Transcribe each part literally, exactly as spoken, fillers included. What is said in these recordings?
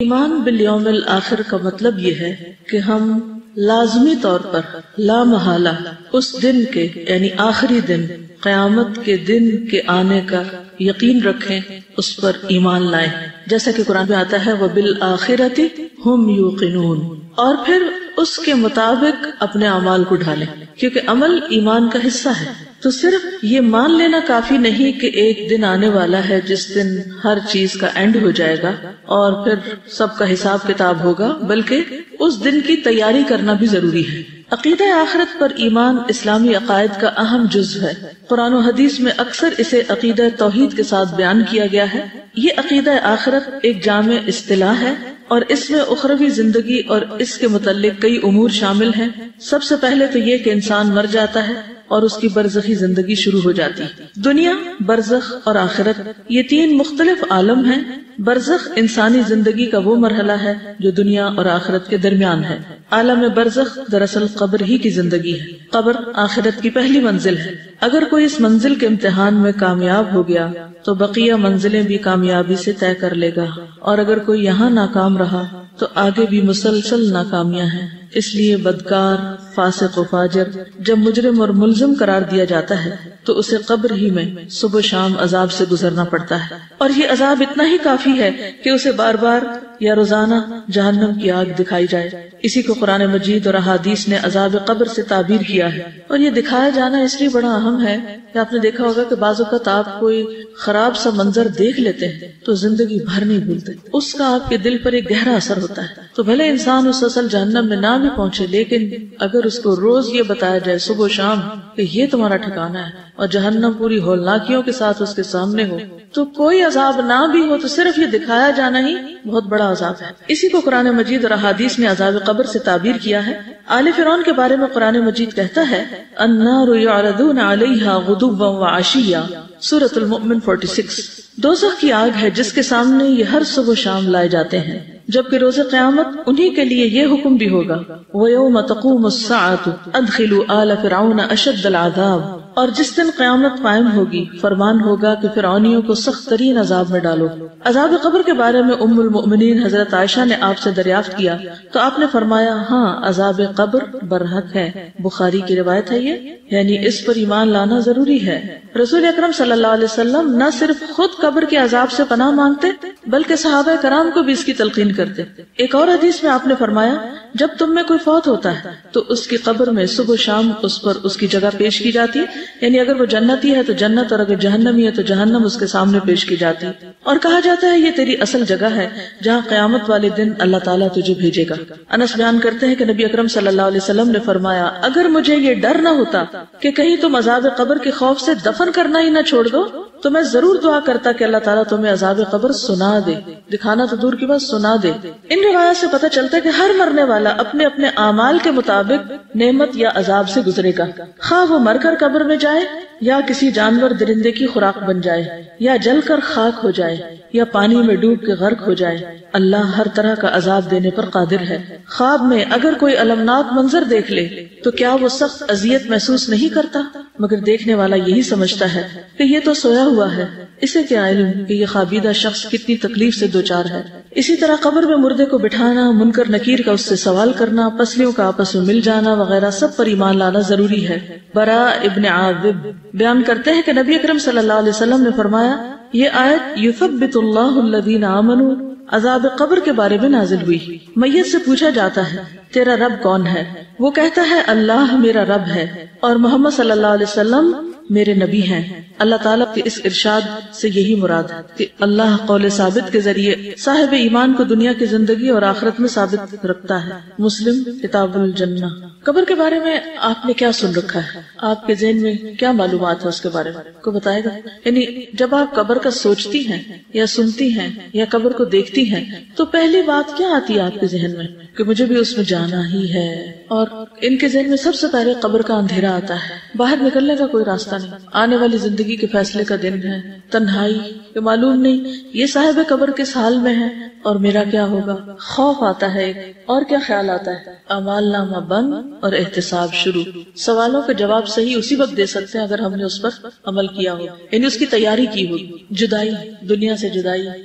ایمان بالیوم الآخر کا مطلب یہ ہے کہ ہم لازمی طور پر لا محالہ اس دن کے یعنی آخری دن قیامت کے دن کے آنے کا یقین رکھیں، اس پر ایمان لائیں، جیسا کہ قرآن میں آتا ہے وَبِالْآخِرَةِ هُمْ يُوقِنُونَ، اور پھر اس کے مطابق اپنے اعمال کو ڈھالیں، کیونکہ عمل ایمان کا حصہ ہے۔ تو صرف یہ مان لینا کافی نہیں کہ ایک دن آنے والا ہے جس دن ہر چیز کا اینڈ ہو جائے گا اور پھر سب کا حساب کتاب ہوگا، بلکہ اس دن کی تیاری کرنا بھی ضروری ہے۔ عقیدہ آخرت پر ایمان اسلامی عقائد کا اہم جزو ہے۔ قرآن و حدیث میں اکثر اسے عقیدہ توحید کے ساتھ بیان کیا گیا ہے۔ یہ عقیدہ آخرت ایک جامع اصطلاح ہے اور اس میں اخروی زندگی اور اس کے متعلق کئی امور شامل ہیں۔ سب سے پہلے تو یہ کہ انسان مر جاتا ہے اور اس کی برزخی زندگی شروع ہو جاتی ہے۔ دنیا، برزخ اور آخرت یہ تین مختلف عالم ہیں۔ برزخ انسانی زندگی کا وہ مرحلہ ہے جو دنیا اور آخرت کے درمیان ہے۔ عالم برزخ دراصل قبر ہی کی زندگی ہے۔ قبر آخرت کی پہلی منزل ہے۔ اگر کوئی اس منزل کے امتحان میں کامیاب ہو گیا تو بقیہ منزلیں بھی کامیابی سے طے کر لے گا، اور اگر کوئی یہاں ناکام رہا تو آگے بھی مسلسل ناکامیاں ہیں۔ اس لیے بدکار، فاسق و فاجر جب مجرم اور ملزم قرار دیا جاتا ہے تو اسے قبر ہی میں صبح شام عذاب سے گزرنا پڑتا ہے، اور یہ عذاب اتنا ہی کافی ہے کہ اسے بار بار یا روزانہ جہنم کی آگ دکھائی جائے۔ اسی کو قرآن مجید اور احادیث نے عذاب قبر سے تعبیر کیا ہے، اور یہ دکھایا جانا اس لیے بڑا اہم ہے کہ آپ نے دیکھا ہوگا کہ بعض اوقات آپ کوئی خراب سا منظر دیکھ لیتے ہیں تو زندگی بھر نہیں بھولتے، اس کا آپ کے دل پر ایک گہرا اثر ہوتا ہے۔ تو بھلے انسان اس اصل جہنم میں نہ بھی پہنچے، لیکن اگر اس کو روز یہ بتایا جائے صبح و شام کہ یہ تمہارا ٹھکانہ ہے اور جہنم پوری ہولناکیوں کے ساتھ اس کے سامنے ہو، تو کوئی عذاب نہ بھی ہو تو صرف یہ دکھایا جانا ہی بہت بڑا عذاب ہے۔ اسی کو قرآن مجید اور احادیث نے عذاب قبر سے تعبیر کیا ہے۔ آل فرعون کے بارے میں قرآن مجید کہتا ہے النار یعرضون علیہا غدوا وعشیا، سورۃ المؤمن چھیالیس۔ دوزخ کی آگ ہے جس کے سامنے یہ ہر صبح شام لائے جاتے ہیں، جبکہ روز قیامت انہی کے لیے یہ حکم بھی ہوگا وَيَوْمَ تَقُومُ السَّاعَةُ أَدْخِلُوا آلَ فِرْعَوْنَ أَشَدَّ الْعَذَابِ، اور جس دن قیامت قائم ہوگی فرمان ہوگا کہ فرعونیوں کو سخت ترین عذاب میں ڈالو۔ عذاب قبر کے بارے میں ام المؤمنین حضرت عائشہ نے آپ سے دریافت کیا تو آپ نے فرمایا ہاں عذاب قبر برحق ہے، بخاری کی روایت ہے یہ، یعنی اس پر ایمان لانا ضروری ہے۔ رسول اکرم صلی اللہ علیہ وسلم نہ صرف خود قبر کے عذاب سے پناہ مانگتے بلکہ صحابہ کرام کو بھی اس کی تلقین کرتے۔ ایک اور حدیث میں آپ نے فرمایا جب تم میں کوئی فوت ہوتا ہے تو اس کی قبر میں صبح شام اس پر اس کی جگہ پیش کی جاتی ہے، یعنی اگر وہ جنتی ہے تو جنت اور اگر جہنمی ہے تو جہنم اس کے سامنے پیش کی جاتی، اور کہا جاتا ہے یہ تیری اصل جگہ ہے جہاں قیامت والے دن اللہ تعالیٰ تجھے بھیجے گا۔ انس بیان کرتے ہیں کہ نبی اکرم صلی اللہ علیہ وسلم نے فرمایا اگر مجھے یہ ڈر نہ ہوتا کہ کہیں تم عذاب قبر کے خوف سے دفن کرنا ہی نہ چھوڑ دو تو میں ضرور دعا کرتا کہ اللہ تعالیٰ تمہیں عذاب قبر سنا دے، دکھانا تو دور کی بات سنا دے۔ ان روایات سے پتہ چلتا ہے کہ ہر مرنے والا اپنے اپنے اعمال کے مطابق نعمت یا عذاب سے گزرے گا، خواہ وہ مر کر قبر میں جائے یا کسی جانور درندے کی خوراک بن جائے یا جل کر خاک ہو جائے یا پانی میں ڈوب کے غرق ہو جائے، اللہ ہر طرح کا عذاب دینے پر قادر ہے۔ خواب میں اگر کوئی المناک منظر دیکھ لے تو کیا وہ سخت اذیت محسوس نہیں کرتا؟ مگر دیکھنے والا یہی سمجھتا ہے کہ یہ تو سویا ہوا ہے، اسے کیا علم کہ یہ خوابیدہ شخص کتنی تکلیف سے دوچار ہے۔ اسی طرح قبر میں مردے کو بٹھانا، منکر نکیر کا اس سے سوال کرنا، پسلیوں کا آپس میں مل جانا وغیرہ سب پر ایمان لانا ضروری ہے۔ براء ابن عازب بیان کرتے ہیں کہ نبی اکرم صلی اللہ علیہ وسلم نے فرمایا یہ آیت یثبت اللہ الذین آمنوا عذاب قبر کے بارے میں نازل ہوئی۔ میت سے پوچھا جاتا ہے تیرا رب کون ہے؟ وہ کہتا ہے اللہ میرا رب ہے اور محمد صلی اللہ علیہ وسلم میرے نبی ہیں۔ اللہ تعالیٰ کے اس ارشاد سے یہی مراد ہے کہ اللہ قول ثابت کے ذریعے صاحب ایمان کو دنیا کی زندگی اور آخرت میں ثابت رکھتا ہے۔ مسلم کتاب الجنہ۔ قبر کے بارے میں آپ نے کیا سن رکھا ہے؟ آپ کے ذہن میں کیا معلومات ہے اس کے بارے میں کو بتائے گا؟ یعنی جب آپ قبر کا سوچتی ہیں یا سنتی ہیں یا قبر کو دیکھتی ہیں تو پہلی بات کیا آتی ہے آپ کے ذہن میں کہ مجھے بھی اس میں جانا ہی ہے؟ اور ان کے ذہن میں سب سے پہلے قبر کا اندھیرا آتا ہے، باہر نکلنے کا کوئی راستہ نہیں، آنے والی زندگی کے فیصلے کا دن ہے، تنہائی کہ معلوم نہیں یہ صاحب قبر کس حال میں ہے اور میرا کیا ہوگا، خوف آتا ہے ایک، اور کیا خیال آتا ہے؟ اعمال نامہ بند اور احتساب شروع۔ سوالوں کا جواب صحیح اسی وقت دے سکتے ہیں اگر ہم نے اس پر عمل کیا ہو، یعنی اس کی تیاری کی ہو۔ جدائی، دنیا سے جدائی،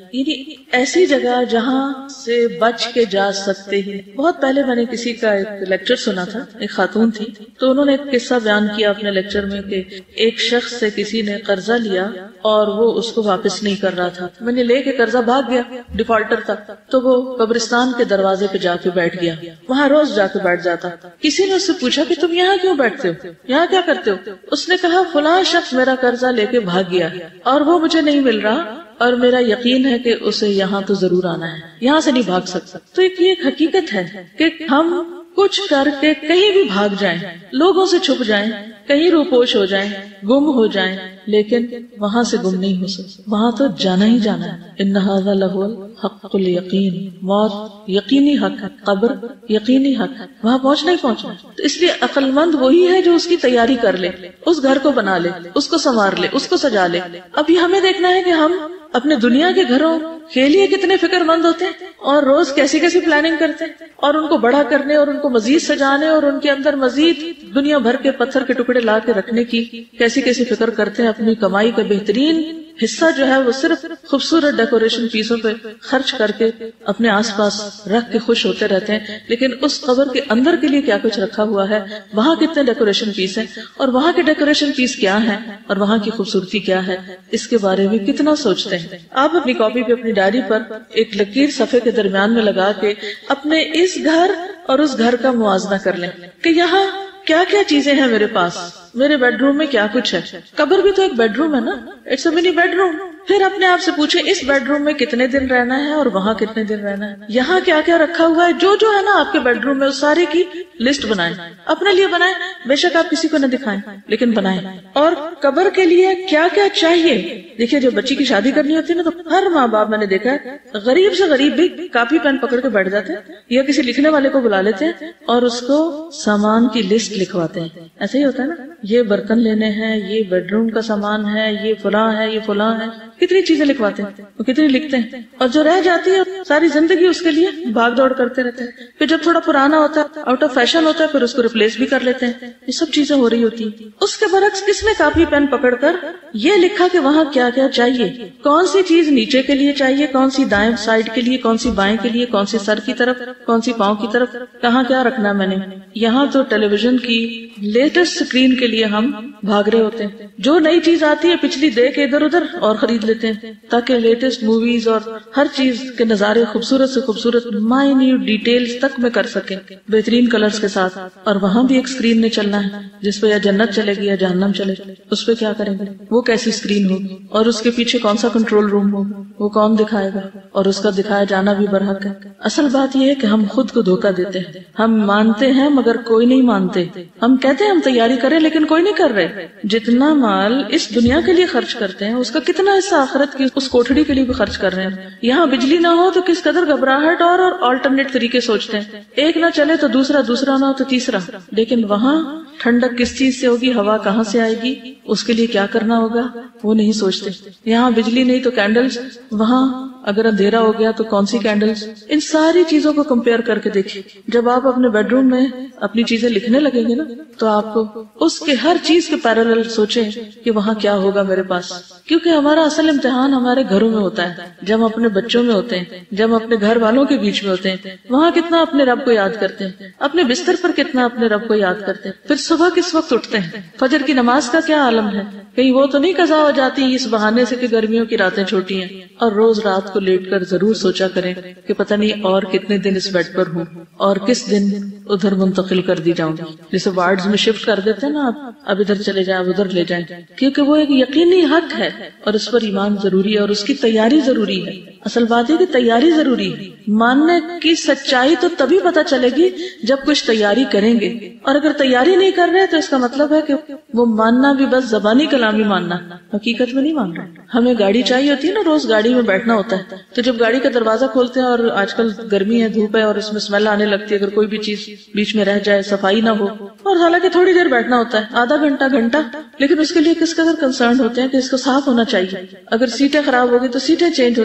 یعنی ایسی جگہ جہاں سے بچ کے جا سکتے ہی. بہت پہلے میں نے کسی کا ایک لیکچر سنا تھا, ایک خاتون تھی, تو انہوں نے ایک قصہ بیان کیا اپنے لیکچر میں کہ ایک شخص سے کسی نے قرضہ لیا اور وہ اس کو واپس نہیں کر رہا تھا. میں نے لے کے قرضہ بھاگ گیا, ڈیفالٹر تھا, تو وہ قبرستان کے دروازے پہ جا کے بیٹھ گیا, وہاں روز جا کے بیٹھ جاتا. کسی نے اس سے پوچھا کہ تم یہاں کیوں بیٹھتے ہو, یہاں کیا کرتے ہو؟ اس نے کہا فلاں شخص میرا قرضہ لے کے بھاگ گیا اور وہ مجھے نہیں مل رہا, اور میرا یقین ہے کہ اسے یہاں تو ضرور آنا ہے, یہاں سے نہیں بھاگ سکتا. تو ایک یہ ایک حقیقت ہے کہ ہم کچھ کر کے کہیں بھی بھاگ جائیں, لوگوں سے چھپ جائیں, کہیں روپوش ہو جائیں, گم ہو جائیں, لیکن وہاں سے گم نہیں ہو سکتے, وہاں تو جانا ہی جانا ہے. ان ھذا لہو الحق الیقین, موت یقینی حق ہے, قبر یقینی حق ہے, وہاں پہنچنا ہی پہنچنا. تو اس لیے عقل مند وہی ہے جو اس کی تیاری کر لے, اس گھر کو بنا لے, اس کو سنوار لے, اس کو سجا لے. اب یہ ہمیں دیکھنا ہے کہ ہم اپنے دنیا کے گھروں کے لیے کتنے فکر مند ہوتے ہیں اور روز کیسی کیسی پلاننگ کرتے ہیں, اور ان کو بڑا کرنے اور ان کو مزید سجانے اور ان کے اندر مزید دنیا بھر کے پتھر کے ٹکڑے لا کے رکھنے کی کیسی کیسی فکر کرتے ہیں. اپنی کمائی کا بہترین حصہ جو ہے وہ صرف خوبصورت ڈیکوریشن پیسوں پہ خرچ کر کے اپنے آس پاس رکھ کے خوش ہوتے رہتے ہیں, لیکن اس قبر کے اندر کے لیے کیا کچھ رکھا ہوا ہے, وہاں کتنے ڈیکوریشن پیس ہیں, اور وہاں کے ڈیکوریشن پیس کیا ہیں, اور وہاں کی خوبصورتی کیا ہے, اس کے بارے میں کتنا سوچتے ہیں. آپ اپنی کاپی پہ اپنی ڈائری پر ایک لکیر صفحے کے درمیان میں لگا کے اپنے اس گھر اور اس گھر کا موازنہ کر لیں کہ یہاں کیا کیا چیزیں ہیں میرے پاس, میرے بیڈ روم میں کیا کچھ ہے. قبر بھی تو ایک بیڈ روم ہے نا, it's a money bed room. پھر اپنے آپ سے پوچھیں اس بیڈ روم میں کتنے دن رہنا ہے اور وہاں کتنے دن رہنا ہے, یہاں کیا کیا رکھا ہوا ہے, جو جو ہے نا آپ کے بیڈ روم میں اس سارے کی لسٹ بنائیں, اپنے لیے بنائیں, بے شک آپ کسی کو نہ دکھائیں لیکن بنائیں. اور قبر کے لیے کیا کیا چاہیے. دیکھیے جب بچی کی شادی کرنی ہوتی ہے نا تو ہر ماں باپ میں نے دیکھا ہے غریب سے غریب بھی کاپی پین پکڑ کے بیٹھ جاتے ہیں یا کسی لکھنے والے کو بلا لیتے ہیں اور اس کو سامان کی لسٹ لکھواتے ہیں. ایسا ہی ہوتا ہے نا, یہ برتن لینے ہیں, یہ بیڈ روم کا سامان ہے, یہ فلاں ہے, یہ فلاں ہے, کتنی چیزیں لکھواتے ہیں, وہ کتنی لکھتے ہیں. اور جو رہ جاتی ہے ساری زندگی اس کے لیے بھاگ دوڑ کرتے رہتے ہیں. پھر جب تھوڑا پرانا ہوتا ہے, آؤٹ آف فیشن ہوتا ہے, پھر اس کو ریپلیس بھی کر لیتے ہیں. یہ سب چیزیں ہو رہی ہوتی ہیں. اس کے برعکس کس نے کاپی پین پکڑ کر یہ لکھا کہ وہاں کیا کیا چاہیے, کون سی چیز نیچے کے لیے چاہیے, کون سی دائیں سائڈ کے لیے, کون سی بائیں کے لیے, کون سی سر کی طرف, کون سی پاؤں کی طرف, کہاں کیا رکھنا میں نے. یہاں تو ٹیلی ویژن کی لیٹسٹ اسکرین کے لیے ہم بھاگ رہے ہوتے ہیں, جو نئی چیز آتی ہے پچھلی دے کے ادھر ادھر اور خرید لیتے ہیں تاکہ لیٹسٹ موویز اور ہر چیز کے نظارے خوبصورت سے خوبصورت مائنیوٹ ڈیٹیلز تک میں کر سکیں بہترین کلرز کے ساتھ. اور وہاں بھی ایک اسکرین نے چلنا ہے جس پہ یا جنت چلے گی یا جہنم چلے گی. اس پہ کیا کریں گے, وہ کیسی اسکرین ہوگی اور اس کے پیچھے کون سا کنٹرول روم ہوگا, وہ کون دکھائے گا, اور اس کا دکھایا جانا بھی برحق ہے. اصل بات یہ ہے کہ ہم خود کو دھوکہ دیتے ہیں. ہم مانتے ہیں مگر کوئی نہیں مانتے. ہم کہتے ہیں ہم تیاری کریں لیکن کوئی نہیں کر رہے. جتنا مال اس دنیا کے لیے خرچ کرتے ہیں اس کا کتنا حصہ آخرت کی اس کوٹھڑی کے لیے بھی خرچ کر رہے ہیں. یہاں بجلی نہ ہو تو کس قدر گھبراہٹ اور آلٹرنیٹ طریقے سوچتے ہیں, ایک نہ چلے تو دوسرا, دوسرا نہ ہو تو تیسرا. لیکن وہاں ٹھنڈک کس چیز سے ہوگی, ہوا کہاں سے آئے گی, اس کے لیے کیا کرنا ہوگا, وہ نہیں سوچتے. یہاں بجلی نہیں تو کینڈلز, وہاں اگر اندھیرا ہو گیا تو کون سی کینڈلز. ان ساری چیزوں کو کمپیئر کر کے دیکھیں. جب آپ اپنے بیڈ روم میں اپنی چیزیں لکھنے لگیں گے نا تو آپ کو اس کے ہر چیز کے پیرالل سوچیں کہ وہاں کیا ہوگا میرے پاس. کیونکہ ہمارا اصل امتحان ہمارے گھروں میں ہوتا ہے, جب ہم اپنے بچوں میں ہوتے ہیں, جب اپنے گھر والوں کے بیچ میں ہوتے ہیں, وہاں کتنا اپنے رب کو یاد کرتے ہیں, اپنے بستر پر کتنا اپنے رب کو یاد کرتے ہیں. پھر صبح کس وقت اٹھتے ہیں, فجر کی نماز کا کیا عالم ہے, کہیں وہ تو نہیں قضا ہو جاتی اس بہانے سے کہ گرمیوں کی راتیں چھوٹی ہیں. اور روز رات کو لیٹ کر ضرور سوچا کریں کہ پتہ نہیں اور کتنے دن اس بیڈ پر ہوں اور کس دن ادھر منتقل کر دی جاؤں گی. جیسے وارڈز میں شفٹ کر دیتے ہیں نا, آپ اب ادھر چلے جائیں اب ادھر لے جائیں, کیونکہ وہ ایک یقینی حق ہے اور اس پر ایمان ضروری ہے اور اس کی تیاری ضروری ہے. اصل بات ہے کہ تیاری ضروری ہے. ماننے کی سچائی تو تبھی پتہ چلے گی جب کچھ تیاری کریں گے, اور اگر تیاری نہیں کر رہے تو اس کا مطلب ہے کہ وہ ماننا بھی بس زبانی کلامی ماننا, حقیقت میں نہیں مان رہے. ہمیں گاڑی چاہیے ہوتی ہے نا, روز گاڑی میں بیٹھنا ہوتا ہے, تو جب گاڑی کا دروازہ کھولتے ہیں اور آج کل گرمی ہے, دھوپ ہے اور اس میں اسمیل آنے لگتی ہے, اگر کوئی بھی چیز بیچ میں رہ جائے, صفائی نہ ہو, اور حالانکہ تھوڑی دیر بیٹھنا ہوتا ہے, آدھا گھنٹہ گھنٹہ, لیکن اس کے لیے کس قدر کنسرن ہوتے ہیں کہ اس کو صاف ہونا چاہیے. اگر سیٹیں خراب ہوگی تو سیٹیں چینج ہونی چاہیے,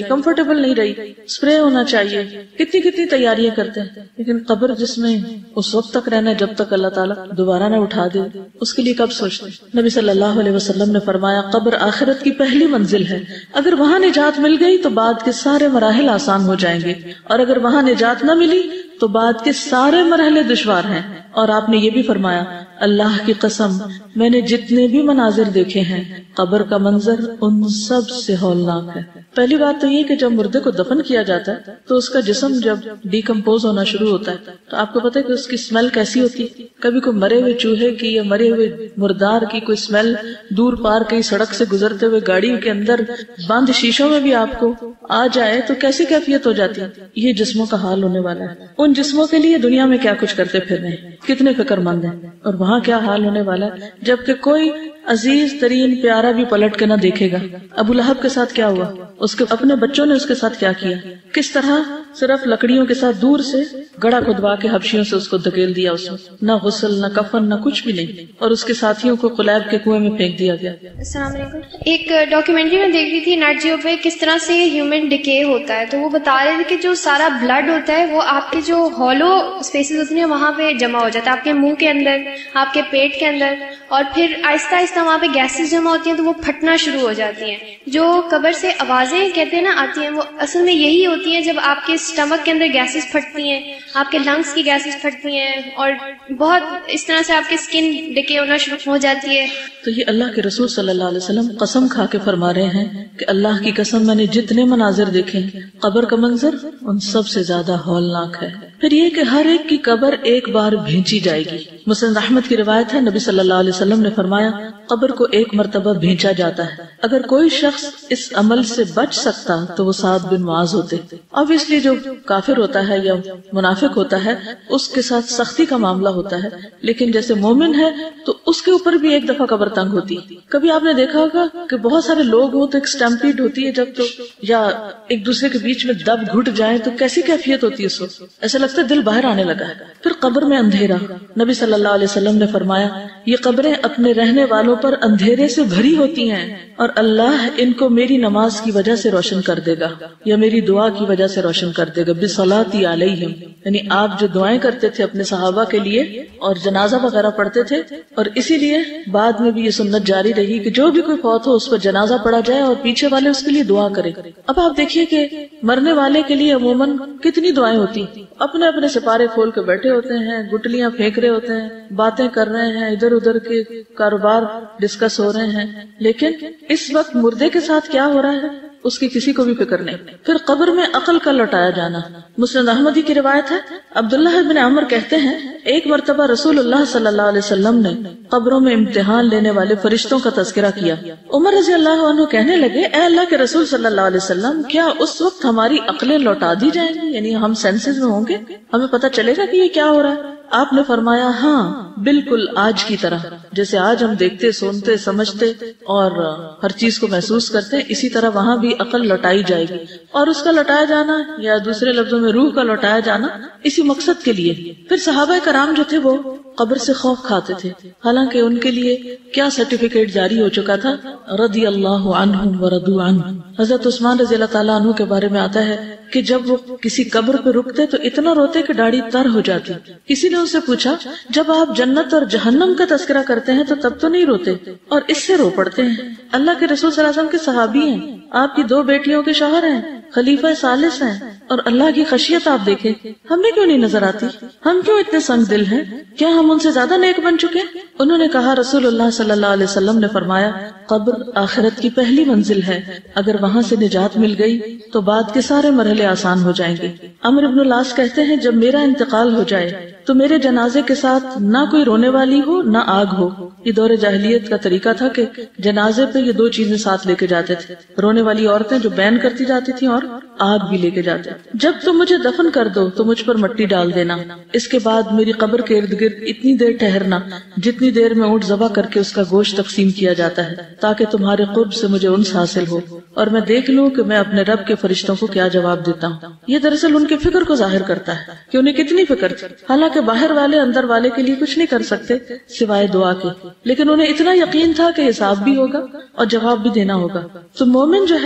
کمفرٹیبل نہیں رہی، اسپرے ہونا چاہیے، کتنی کتنی تیاریاں کرتے ہیں، لیکن قبر جس میں اس وقت تک رہنا جب تک اللہ تعالیٰ دوبارہ نہ اٹھا دے، اس کے لیے کب سوچتے ہیں؟ نبی صلی اللہ علیہ وسلم نے فرمایا قبر آخرت کی پہلی منزل ہے، اگر وہاں نجات مل گئی تو بعد کے سارے مراحل آسان ہو جائیں گے، اور اگر وہاں نجات نہ ملی تو بعد کے سارے مرحلے دشوار ہیں۔ اور آپ نے یہ بھی فرمایا اللہ کی قسم میں نے جتنے بھی مناظر دیکھے ہیں قبر کا منظر ان سب سے ہولناک ہے۔ پہلی بات تو یہ کہ جب مردے کو دفن کیا جاتا ہے تو اس کا جسم جب ڈیکمپوز ہونا شروع ہوتا ہے تو آپ کو پتہ ہے کہ اس کی اسمیل کیسی ہوتی ہے؟ کبھی کوئی مرے ہوئے چوہے کی یا مرے ہوئے مردار کی کوئی اسمیل دور پار کہیں سڑک سے گزرتے ہوئے گاڑی کے اندر بند شیشوں میں بھی آپ کو آ جائے تو کیسی کیفیت ہو جاتی ہے؟ یہ جسموں کا حال ہونے والا ہے۔ ان جسموں کے لیے دنیا میں کیا کچھ کرتے پھر رہے ہیں، کتنے فکر مند ہیں، اور وہاں کیا حال ہونے والا ہے جبکہ کوئی عزیز ترین پیارا بھی پلٹ کے نہ دیکھے گا۔ ابو لہب کے ساتھ کیا ہوا، اس کے اپنے بچوں نے اس کے ساتھ کیا کیا، کس طرح صرف لکڑیوں کے ساتھ دور سے گڑا کھدوا کے حبشیوں سے اس کو دھکیل دیا، اس میں نہ غسل نہ کفن نہ کچھ بھی نہیں، اور اس کے ساتھیوں کو قلیب کے کنویں میں پھینک دیا گیا۔ السلام علیکم۔ ایک ڈاکیومنٹری میں دیکھ رہی تھی نیٹ جیو پہ کس طرح سے ہیومن ڈیکے ہوتا ہے، تو وہ بتا رہے تھے کہ جو سارا بلڈ ہوتا ہے وہ آپ کے جو ہالو اسپیسز ہوتی ہیں وہاں پہ جمع ہو جاتا ہے، آپ کے منہ کے اندر، آپ کے پیٹ کے اندر، اور پھر آہستہ آہستہ وہاں پہ گیسز جمع ہوتی ہیں تو وہ پھٹنا شروع ہو جاتی ہیں۔ جو قبر سے آوازیں کہتے ہیں نا آتی ہیں، وہ اصل میں یہی ہوتی ہیں جب آپ کے اسٹمک کے اندر گیسز پھٹتی ہیں، آپ کے لنگس کی گیسز پھٹتی ہیں، اور بہت اس طرح سے آپ کی اسکن ڈکے ہونا شروع ہو جاتی ہے۔ تو یہ اللہ کے رسول صلی اللہ علیہ وسلم قسم کھا کے فرما رہے ہیں کہ اللہ کی قسم میں نے جتنے مناظر دیکھے قبر کا منظر ان سب سے زیادہ ہولناک ہے۔ پھر یہ کہ ہر ایک کی قبر ایک بار بھینچی جائے گی۔ مسند احمد کی روایت ہے نبی صلی اللہ علیہ وسلم نے فرمایا قبر کو ایک مرتبہ بھینچا جاتا ہے، اگر کوئی شخص اس عمل سے بچ سکتا تو وہ سعد بن معاذ ہوتے۔ اب اس لیے جو کافر ہوتا ہے یا منافق ہوتا ہے اس کے ساتھ سختی کا معاملہ ہوتا ہے، لیکن جیسے مومن ہے تو اس کے اوپر بھی ایک دفعہ قبر تنگ ہوتی۔ کبھی آپ نے دیکھا ہوگا کہ بہت سارے لوگ ہو تو ایک اسٹیمپیڈ ہوتی ہے جب تو، یا ایک دوسرے کے بیچ میں دب گھٹ جائیں تو کیسی کیفیت ہوتی ہے اس وقت، ایسا لگتا ہے دل باہر آنے لگا ہے۔ پھر قبر میں اندھیرا، نبی صلی اللہ علیہ وسلم نے فرمایا یہ قبریں اپنے رہنے والوں پر اندھیرے سے بھری ہوتی ہیں اور اللہ ان کو میری نماز کی وجہ سے روشن کر دے گا یا میری دعا کی وجہ سے روشن کر دے گا، بصلاتی علیہم، یعنی آپ جو دعائیں کرتے تھے اپنے صحابہ کے لیے اور جنازہ وغیرہ پڑھتے تھے، اور اسی لیے بعد میں بھی یہ سنت جاری رہی کہ جو بھی کوئی فوت ہو اس پر جنازہ پڑھا جائے اور پیچھے والے اس کے لیے دعا کرے۔ اب آپ دیکھیے کہ مرنے والے کے لیے عموماً کتنی دعائیں ہوتی، اپنے اپنے سپارے کھول کے بیٹھے ہوتے ہیں، گٹلیاں پھینک رہے ہوتے ہیں، باتیں کر رہے ہیں، ادھر ادھر کے کاروبار ڈسکس ہو رہے ہیں، لیکن اس وقت مردے کے ساتھ کیا ہو رہا ہے اس کی کسی کو بھی فکر نہیں۔ پھر قبر میں عقل کا لوٹایا جانا، مسند احمدی کی روایت ہے عبداللہ بن عمر کہتے ہیں ایک مرتبہ رسول اللہ صلی اللہ علیہ وسلم نے قبروں میں امتحان لینے والے فرشتوں کا تذکرہ کیا۔ عمر رضی اللہ عنہ کہنے لگے اے اللہ کے رسول صلی اللہ علیہ وسلم کیا اس وقت ہماری عقلیں لوٹا دی جائیں گی، یعنی ہم سینسز میں ہوں گے، ہمیں پتہ چلے گا کہ یہ کیا ہو رہا ہے؟ آپ نے فرمایا ہاں بالکل آج کی طرح، جیسے آج ہم دیکھتے سنتے سمجھتے اور ہر چیز کو محسوس کرتے اسی طرح وہاں بھی عقل لوٹائی جائے گی، اور اس کا لوٹایا جانا یا دوسرے لفظوں میں روح کا لوٹایا جانا اسی مقصد کے لیے۔ پھر صحابہ کرام جو تھے وہ قبر سے خوف کھاتے تھے، حالانکہ ان کے لیے کیا سرٹیفکیٹ جاری ہو چکا تھا، رضی اللہ عنہم ورضوا عنہ۔ حضرت عثمان رضی اللہ تعالیٰ عنہ کے بارے میں آتا ہے کہ جب وہ کسی قبر پہ رکتے تو اتنا روتے کہ داڑھی تر ہو جاتی۔ کسی نے ان سے پوچھا جب آپ جنت اور جہنم کا تذکرہ کرتے ہیں تو تب تو نہیں روتے اور اس سے رو پڑتے ہیں؟ اللہ کے رسول صلی اللہ علیہ وسلم کے صحابی ہیں، آپ کی دو بیٹیوں کے شوہر ہیں، خلیفہ ثالث ہیں، اور اللہ کی خشیت آپ دیکھیں، ہمیں کیوں نہیں نظر آتی؟ ہم کیوں اتنے سنگ دل ہیں؟ کیا ہم ان سے زیادہ نیک بن چکے؟ انہوں نے کہا رسول اللہ صلی اللہ علیہ وسلم نے فرمایا قبر آخرت کی پہلی منزل ہے، اگر وہاں سے نجات مل گئی تو بعد کے سارے مرحلے آسان ہو جائیں گے۔ عمرو بن العاص کہتے ہیں جب میرا انتقال ہو جائے تو میرے جنازے کے ساتھ نہ کوئی رونے والی ہو نہ آگ ہو۔ یہ دور جاہلیت کا طریقہ تھا کہ جنازے پہ یہ دو چیزیں ساتھ لے کے جاتے تھے، رونے والی عورتیں جو بین کرتی جاتی تھیں اور آگ بھی لے کے جاتے۔ جب تم مجھے دفن کر دو تو مجھ پر مٹی ڈال دینا، اس کے بعد میری قبر کے ارد گرد اتنی دیر ٹھہرنا جتنی دیر میں اونٹ ذبح کر کے اس کا گوشت تقسیم کیا جاتا ہے، تاکہ تمہارے قرب سے مجھے انس حاصل ہو اور میں دیکھ لوں کہ میں اپنے رب کے فرشتوں کو کیا جواب دیتا ہوں۔ یہ دراصل ان کی فکر کو ظاہر کرتا ہے کہ انہیں کتنی فکر تھی، حالانکہ باہر والے اندر والے کے لیے کچھ نہیں کر سکتے سوائے دعا کے، لیکن انہیں اتنا یقین تھا کہ حساب بھی ہوگا اور جواب بھی دینا ہوگا۔ تو مومن جو ہے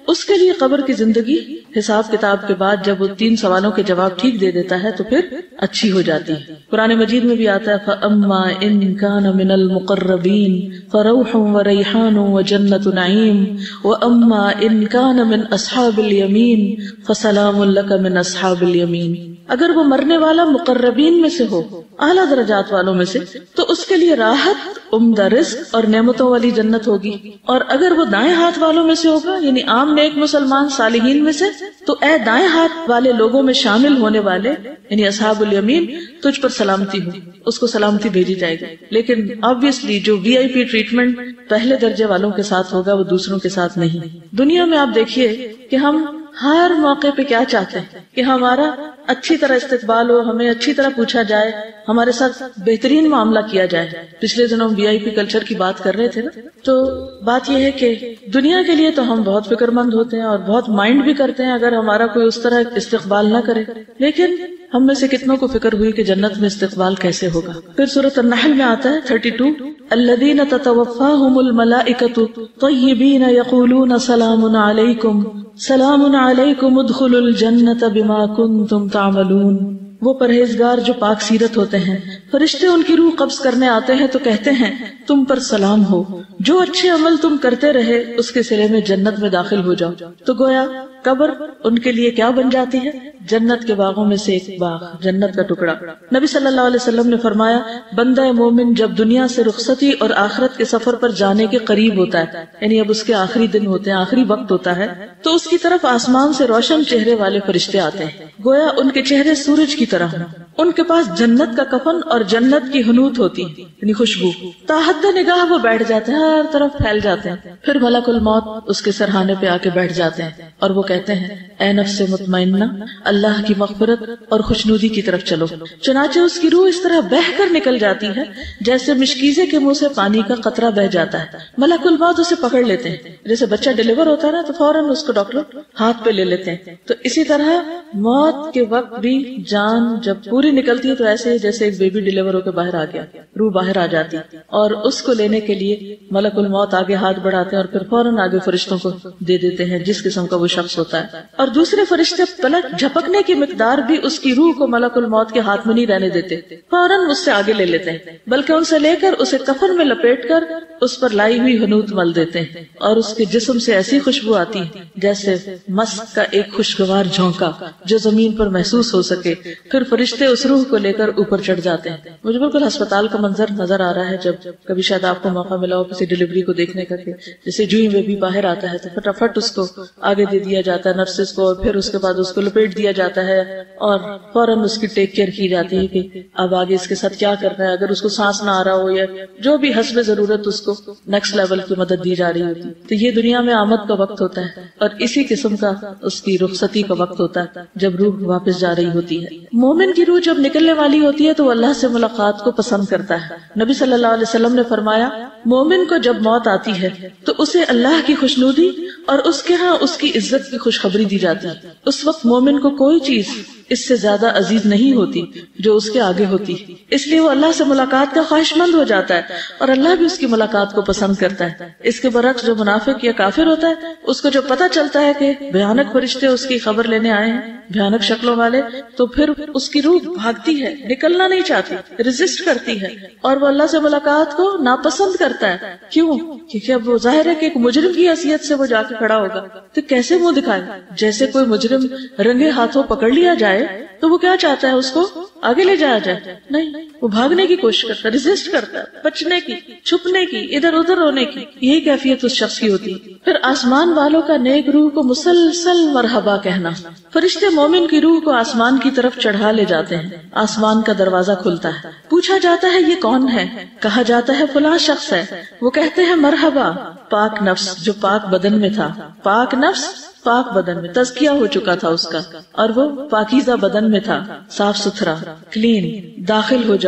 اس کے لیے قبر کی زندگی حساب کتاب کے بعد جب وہ تین سوالوں کے جواب ٹھیک دے دیتا ہے تو پھر اچھی ہو جاتی ہے. قرآن مجید میں بھی آتا ہے فَأَمَّا إِن كَانَ مِنَ الْمُقَرَّبِينَ فَرَوْحٌ وَرَيْحَانٌ وَجَنَّةُ نَعِيمٍ وَأَمَّا إِن كَانَ مِنْ أَصْحَابِ الْيَمِينِ فَسَلَامٌ لَكَ مِنْ أَصْحَابِ الْيَمِينِ. اگر وہ مرنے والا مقربین میں سے ہو، اعلیٰ درجات والوں میں سے، تو اس کے لیے راحت، عمدہ رزق اور نعمتوں والی جنت ہوگی. اور اگر وہ دائیں ہاتھ والوں میں سے ہوگا، یعنی عام نیک مسلمان صالحین میں سے، تو اے دائیں ہاتھ والے لوگوں میں شامل ہونے والے یعنی اصحاب الیمین، تجھ پر سلامتی ہو، اس کو سلامتی بھیجی جائے گی. لیکن آبویسلی جو وی آئی پی ٹریٹمنٹ پہلے درجے والوں کے ساتھ ہوگا وہ دوسروں کے ساتھ نہیں. دنیا میں آپ دیکھیے کہ ہم ہر موقع پہ کیا چاہتے ہیں کہ ہمارا اچھی طرح استقبال ہو، ہمیں اچھی طرح پوچھا جائے، ہمارے ساتھ بہترین معاملہ کیا جائے. پچھلے دنوں وی آئی پی کلچر کی بات کر رہے تھے نا، تو بات یہ ہے کہ دنیا کے لیے تو ہم بہت فکر مند ہوتے ہیں اور بہت مائنڈ بھی کرتے ہیں اگر ہمارا کوئی اس طرح استقبال نہ کرے، لیکن ہم میں سے کتنوں کو فکر ہوئی کہ جنت میں استقبال کیسے ہوگا. پھر سورۃ النحل میں آتا ہے تھرٹی ٹو الذین تتوفاہم الملائکۃ طیبین یقولون سلام علیکم سلام علیکم ادخلوا الجنۃ بما کنتم تعملون. وہ پرہیزگار جو پاک سیرت ہوتے ہیں، فرشتے ان کی روح قبض کرنے آتے ہیں تو کہتے ہیں تم پر سلام ہو، جو اچھے عمل تم کرتے رہے اس کے صلے میں جنت میں داخل ہو جاؤ. تو گویا قبر ان کے لیے کیا بن جاتی ہے؟ جنت کے باغوں میں سے ایک باغ، جنت کا ٹکڑا. نبی صلی اللہ علیہ وسلم نے فرمایا بندہ مومن جب دنیا سے رخصتی اور آخرت کے سفر پر جانے کے قریب ہوتا ہے، یعنی اب اس کے آخری دن ہوتے ہیں، آخری وقت ہوتا ہے، تو اس کی طرف آسمان سے روشن چہرے والے فرشتے آتے ہیں، گویا ان کے چہرے سورج کی طرح ہوں. ان کے پاس جنت کا کفن اور جنت کی حنوت ہوتی ہے، یعنی خوشبو. تاحد نگاہ وہ بیٹھ جاتے ہیں، ہر طرف پھیل جاتے ہیں. پھر ملک الموت اس کے سرہانے پہ آ کے بیٹھ جاتے ہیں اور وہ کہتے ہیں اے نفس مطمئنہ، اللہ کی مغفرت اور خوشنودی کی طرف چلو. چنانچہ اس کی روح اس طرح بہہ کر نکل جاتی ہے جیسے مشکیزے کے منہ سے پانی کا قطرہ بہہ جاتا ہے. ملک الموت اسے پکڑ لیتے ہیں، جیسے بچہ ڈیلیور ہوتا ہے نا تو فوراً اس کو ڈاکٹر ہاتھ پہ لے لیتے ہیں. تو اسی طرح موت کے وقت بھی جان جب پوری نکلتی ہے تو ایسے جیسے ایک بیبی ڈیلیور ہو کے باہر آ گیا، روح باہر آ جاتی اور اس کو لینے کے لیے ملک الموت آگے ہاتھ بڑھاتے ہیں اور پھر فوراً آگے فرشتوں کو دے دیتے ہیں جس قسم کا وہ شخص ہوتا ہے. اور دوسرے فرشتے پلک جھپکنے کی مقدار بھی اس کی روح کو ملک الموت کے ہاتھ میں نہیں رہنے دیتے، فوراً اس سے آگے لے لیتے ہیں، بلکہ ان سے لے کر اسے کفن میں لپیٹ کر اس پر لائی ہوئی حنوت مل دیتے ہیں اور اس کے جسم سے ایسی خوشبو آتی ہے جیسے مسک کا ایک خوشگوار جھونکا جو زمین پر محسوس ہو سکے. پھر فرشتے اس روح کو لے کر اوپر چڑھ جاتے ہیں. مجھے بالکل ہسپتال کا منظر نظر آ رہا ہے جب کبھی شاید آپ کو موقع ملا ہو کسی ڈلیوری کو دیکھنے کا، کہ جیسے جو ہی بیبی باہر آتا ہے تو فٹافٹ اس کو آگے دے دیا جاتا ہے نرسز کو، اور پھر اس کے بعد اس کو لپیٹ دیا جاتا ہے اور فوراً اس کی ٹیک کیئر کی جاتی ہے کہ اب آگے اس کے ساتھ کیا کرنا ہے. اگر اس کو سانس نہ آ رہا ہو یا جو بھی حسب ضرورت اس کو نیکسٹ لیول کی مدد دی جا رہی ہوتی. تو یہ دنیا میں آمد کا وقت ہوتا ہے اور اسی قسم کا اس کی رخصتی کا وقت ہوتا ہے جب روح واپس جا رہی ہوتی ہے. مومن کی روح جب نکلنے والی ہوتی ہے تو اللہ سے ملاقات کو پسند کرتا ہے. نبی صلی اللہ علیہ وسلم نے فرمایا مومن کو جب موت آتی ہے تو اسے اللہ کی خوشنودی اور اس کے ہاں اس کی عزت کی خوشخبری دی جاتی ہے. اس وقت مومن کو کوئی چیز اس سے زیادہ عزیز نہیں ہوتی جو اس کے آگے ہوتی، اس لیے وہ اللہ سے ملاقات کا خواہش مند ہو جاتا ہے اور اللہ بھی اس کی ملاقات کو پسند کرتا ہے. اس کے برعکس جو منافق یا کافر ہوتا ہے اس کو جو پتا چلتا ہے کہ بھیانک فرشتے اس کی خبر لینے آئے ہیں، بھیانک شکلوں والے، تو پھر اس کی روح بھاگتی ہے، نکلنا نہیں چاہتی، ریزسٹ کرتی ہے اور وہ اللہ سے ملاقات کو ناپسند کرتا ہے. کیوں؟ کیونکہ اب وہ ظاہر ہے کہ ایک مجرم کی حیثیت سے وہ جا کے کھڑا ہوگا تو کیسے منہ دکھائے. جیسے کوئی مجرم رنگے ہاتھوں پکڑ لیا جائے تو وہ کیا چاہتا ہے، اس کو آگے لے جایا جائے؟ نہیں، وہ بھاگنے کی کوشش کرتا ہے، ریزسٹ کرتا ہے، بچنے کی، چھپنے کی، ادھر ادھر ہونے کی. یہی کیفیت اس شخص کی ہوتی ہے. پھر آسمان والوں کا نیک روح کو مسلسل مرحبا کہنا. فرشتے مومن کی روح کو آسمان کی طرف چڑھا لے جاتے ہیں. آسمان کا دروازہ کھلتا ہے، پوچھا جاتا ہے یہ کون ہے؟ کہا جاتا ہے فلاں شخص ہے. وہ کہتے ہیں مرحبا پاک نفس جو پاک بدن میں تھا. پاک نفس پاک بدن میں تزکیہ ہو چکا تھا اس کا اور وہ پاکیزہ بدن میں تھا، صاف ستھرا، کلین. داخل ہو جاؤ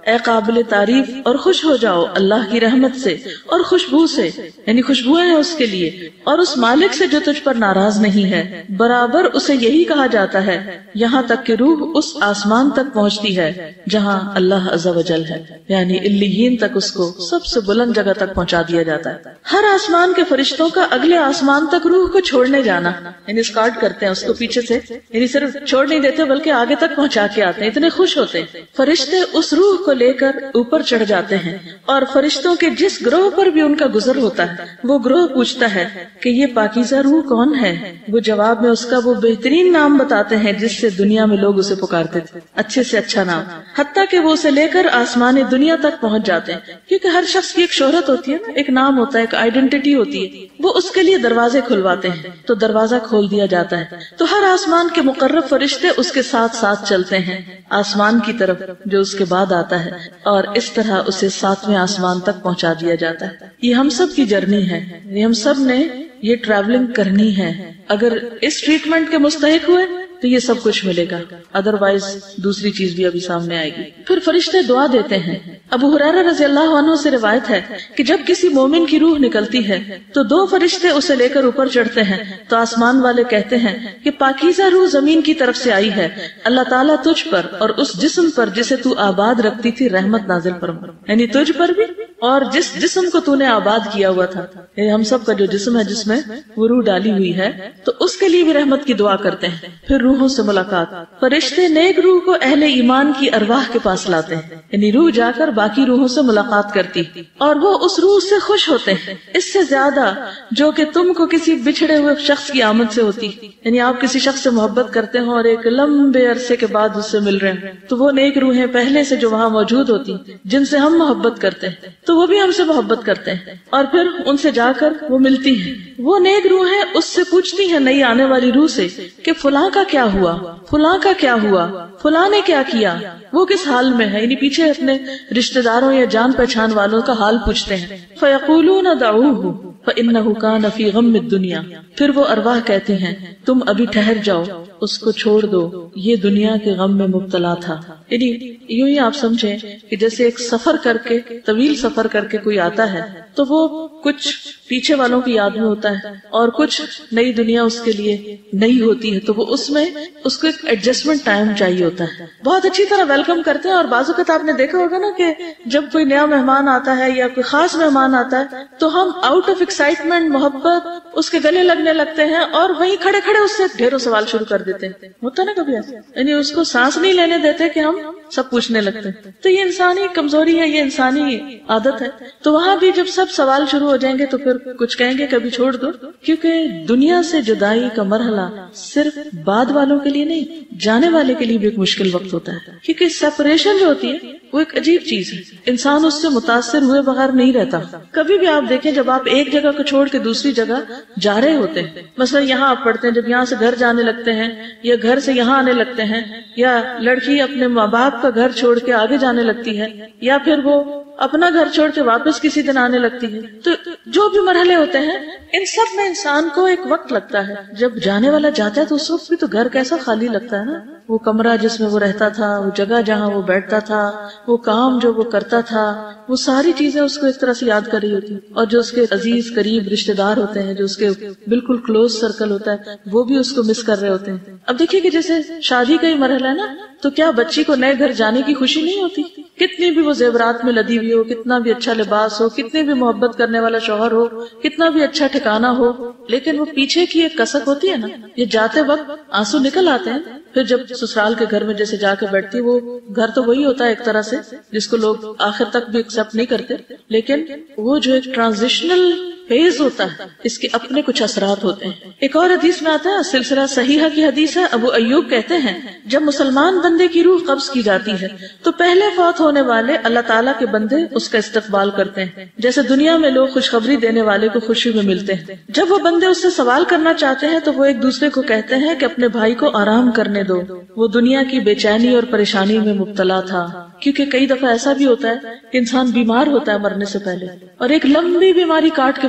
اے قابل تعریف اور خوش ہو جاؤ اللہ کی رحمت سے اور خوشبو سے، یعنی خوشبوئیں ہیں اس کے لیے، اور اس مالک سے جو تجھ پر ناراض نہیں ہے۔ برابر اسے یہی کہا جاتا ہے یہاں تک کہ روح اس آسمان تک پہنچتی ہے جہاں اللہ عز و جل ہے، یعنی علیین تک اس کو سب سے بلند جگہ تک پہنچا دیا جاتا ہے۔ ہر آسمان کے فرشتوں کا اگلے آسمان تک روح کو چھوڑنے جانا، یعنی اسکارٹ کرتے ہیں اس کو پیچھے سے، یعنی صرف چھوڑ نہیں دیتے بلکہ آگے تک پہنچا کے آتے ہیں، اتنے خوش ہوتے ہیں۔ فرشتے اس روح کو لے کر اوپر چڑھ جاتے ہیں، اور فرشتوں کے جس گروہ پر بھی ان کا گزر ہوتا ہے وہ گروہ پوچھتا ہے کہ یہ پاکیزہ روح کون ہے؟ وہ جواب میں اس کا وہ بہترین نام بتاتے ہیں جس سے دنیا میں لوگ اسے پکارتے تھے، اچھے سے اچھا نام، حتیٰ کہ وہ اسے لے کر آسمان دنیا تک پہنچ جاتے ہیں، کیونکہ ہر شخص کی ایک شہرت ہوتی ہے نا، ایک نام ہوتا ہے، ایک آئیڈینٹی ہوتی ہے، وہ اس کے لیے دروازے کھلواتے ہیں تو دروازہ کھول دیا جاتا ہے، تو ہر آسمان کے مقرب فرشتے اس کے ساتھ ساتھ چلتے ہیں آسمان کی طرف جو اس کے بعد آتا ہے، اور اس طرح اسے ساتویں آسمان تک پہنچا دیا جاتا ہے۔ یہ ہم سب کی جرنی ہے، یہ ہم سب نے یہ ٹریولنگ کرنی ہے۔ اگر اس ٹریٹمنٹ کے مستحق ہوئے تو یہ سب کچھ ملے گا، ادروائز دوسری چیز بھی ابھی سامنے آئے گی۔ پھر فرشتے دعا دیتے ہیں۔ ابو ہریرہ رضی اللہ عنہ سے روایت ہے کہ جب کسی مومن کی روح نکلتی ہے تو دو فرشتے اسے لے کر اوپر چڑھتے ہیں، تو آسمان والے کہتے ہیں کہ پاکیزہ روح زمین کی طرف سے آئی ہے، اللہ تعالیٰ تجھ پر اور اس جسم پر جسے تو آباد رکھتی تھی رحمت نازل فرما، یعنی تجھ پر بھی اور جس جسم کو تو نے آباد کیا ہوا تھا، یعنی ہم سب کا جو جسم ہے جس میں وہ روح ڈالی ہوئی ہے، تو اس کے لیے بھی رحمت کی دعا کرتے ہیں۔ پھر روحوں سے ملاقات، فرشتے نیک روح کو اہل ایمان کی ارواح کے پاس لاتے ہیں، یعنی روح جا کر باقی روحوں سے ملاقات کرتی اور وہ اس روح سے خوش ہوتے ہیں، اس سے زیادہ جو کہ تم کو کسی بچھڑے ہوئے شخص کی آمد سے ہوتی، یعنی آپ کسی شخص سے محبت کرتے ہوں اور ایک لمبے عرصے کے بعد اس سے مل رہے ہیں، تو وہ نیک روحیں پہلے سے جو وہاں موجود ہوتی جن سے ہم محبت کرتے ہیں تو وہ بھی ہم سے محبت کرتے ہیں، اور پھر ان سے جا کر وہ ملتی ہیں۔ وہ نیک روحیں اس سے پوچھتی ہیں نئی آنے والی روح سے کہ فلاں کا کیا ہوا، فلاں کا کیا ہوا، فلاں نے کیا کیا، وہ کس حال میں ہے، یعنی پیچھے اپنے رشتہ داروں یا جان پہچان والوں کا حال پوچھتے ہیں۔ فَيَقُولُونَ دَعُوهُ فَإِنَّهُ كَانَ فِي غَمِّ الدُّنْيَا، پھر وہ ارواح کہتی ہیں تم ابھی ٹھہر جاؤ، اس کو چھوڑ دو، یہ دنیا کے غم میں مبتلا تھا۔ یعنی یوں ہی آپ سمجھیں کہ جیسے ایک سفر کر کے، طویل سفر کر کے کوئی آتا ہے تو وہ کچھ پیچھے والوں کی یاد میں ہوتا ہے اور کچھ نئی دنیا اس کے لیے نئی ہوتی ہے، تو وہ اس میں اس کو ایک ایڈجسٹمنٹ ٹائم چاہیے ہوتا ہے۔ بہت اچھی طرح ویلکم کرتے ہیں، اور بعض اوقات آپ نے دیکھا ہوگا نا کہ جب کوئی نیا مہمان آتا ہے یا کوئی خاص مہمان آتا ہے تو ہم آؤٹ آف ایکسائٹمنٹ، محبت اس کے گلے لگنے لگتے ہیں اور وہیں کھڑے کھڑے اس سے ڈھیروں سوال شروع کر دیتے ہیں، ہوتا نا کبھی ایسا، یعنی اس کو سانس نہیں لینے دیتے کہ ہم سب پوچھنے لگتے ہیں۔ تو یہ انسانی کمزوری ہے، یہ انسانی عادت ہے۔ تو وہاں بھی جب سب سوال شروع ہو جائیں گے تو پھر کچھ کہیں گے کبھی چھوڑ دو، کیونکہ دنیا سے جدائی کا مرحلہ صرف بعد والوں کے لیے نہیں، جانے والے کے لیے بھی ایک مشکل وقت ہوتا ہے، کیونکہ سیپریشن جو ہوتی ہے وہ ایک عجیب چیز ہے، انسان اس سے متاثر ہوئے بغیر نہیں رہتا۔ کبھی بھی آپ دیکھیں جب آپ ایک جگہ کو چھوڑ کے دوسری جگہ جا رہے ہوتے ہیں، مثلا یہاں آپ پڑھتے ہیں، جب یہاں سے گھر جانے لگتے ہیں یا گھر سے یہاں آنے لگتے ہیں، یا لڑکی اپنے ماں باپ کا گھر چھوڑ کے آگے جانے لگتی ہے، یا پھر وہ اپنا گھر چھوڑ کے واپس کسی دن آنے لگتی ہے، تو جو بھی مرحلے ہوتے ہیں ان سب میں انسان کو ایک وقت لگتا ہے۔ جب جانے والا جاتا ہے تو اس وقت بھی تو گھر کیسا خالی لگتا ہے نا، وہ کمرہ جس میں وہ رہتا تھا، وہ جگہ جہاں وہ بیٹھتا تھا، وہ کام جو وہ کرتا تھا، وہ ساری چیزیں اس کو ایک طرح سے یاد کر رہی ہوتی، اور جو اس کے عزیز قریب رشتہ دار ہوتے ہیں، جو اس کے بالکل کلوز سرکل ہوتا ہے، وہ بھی اس کو مس کر رہے ہوتے ہیں۔ اب دیکھیے کہ جیسے شادی کا ہی مرحلہ ہے نا، تو کیا بچی کو نئے گھر جانے کی خوشی نہیں ہوتی؟ کتنی بھی وہ زیورات میں لدی ہوئی ہو، کتنا بھی اچھا لباس ہو، کتنی بھی محبت کرنے والا شوہر ہو، کتنا بھی اچھا ٹھکانہ ہو، لیکن وہ پیچھے کی ایک کسک ہوتی ہے نا، یہ جاتے وقت آنسو نکل آتے ہیں۔ پھر جب سسرال کے گھر میں جیسے جا کے بیٹھتی، وہ گھر تو وہی ہوتا ہے ایک طرح سے جس کو لوگ آخر تک بھی ایکسپٹ نہیں کرتے، لیکن وہ جو ایک ٹرانزیشنل فیز ہوتا ہے اس کے اپنے کچھ اثرات ہوتے ہیں۔ ایک اور حدیث میں آتا ہے، سلسلہ صحیحہ کی حدیث ہے، ابو ایوب کہتے ہیں جب مسلمان بندے کی روح قبض کی جاتی ہے تو پہلے فوت ہونے والے اللہ تعالیٰ کے بندے اس کا استقبال کرتے ہیں، جیسے دنیا میں لوگ خوشخبری دینے والے کو خوشی میں ملتے ہیں۔ جب وہ بندے اس سے سوال کرنا چاہتے ہیں تو وہ ایک دوسرے کو کہتے ہیں کہ اپنے بھائی کو آرام کرنے دو، وہ دنیا کی بے چینی اور پریشانی میں مبتلا تھا۔ کیونکہ کئی دفعہ ایسا بھی ہوتا ہے کہ انسان بیمار ہوتا ہے مرنے سے پہلے، اور ایک لمبی بیماری کاٹ کے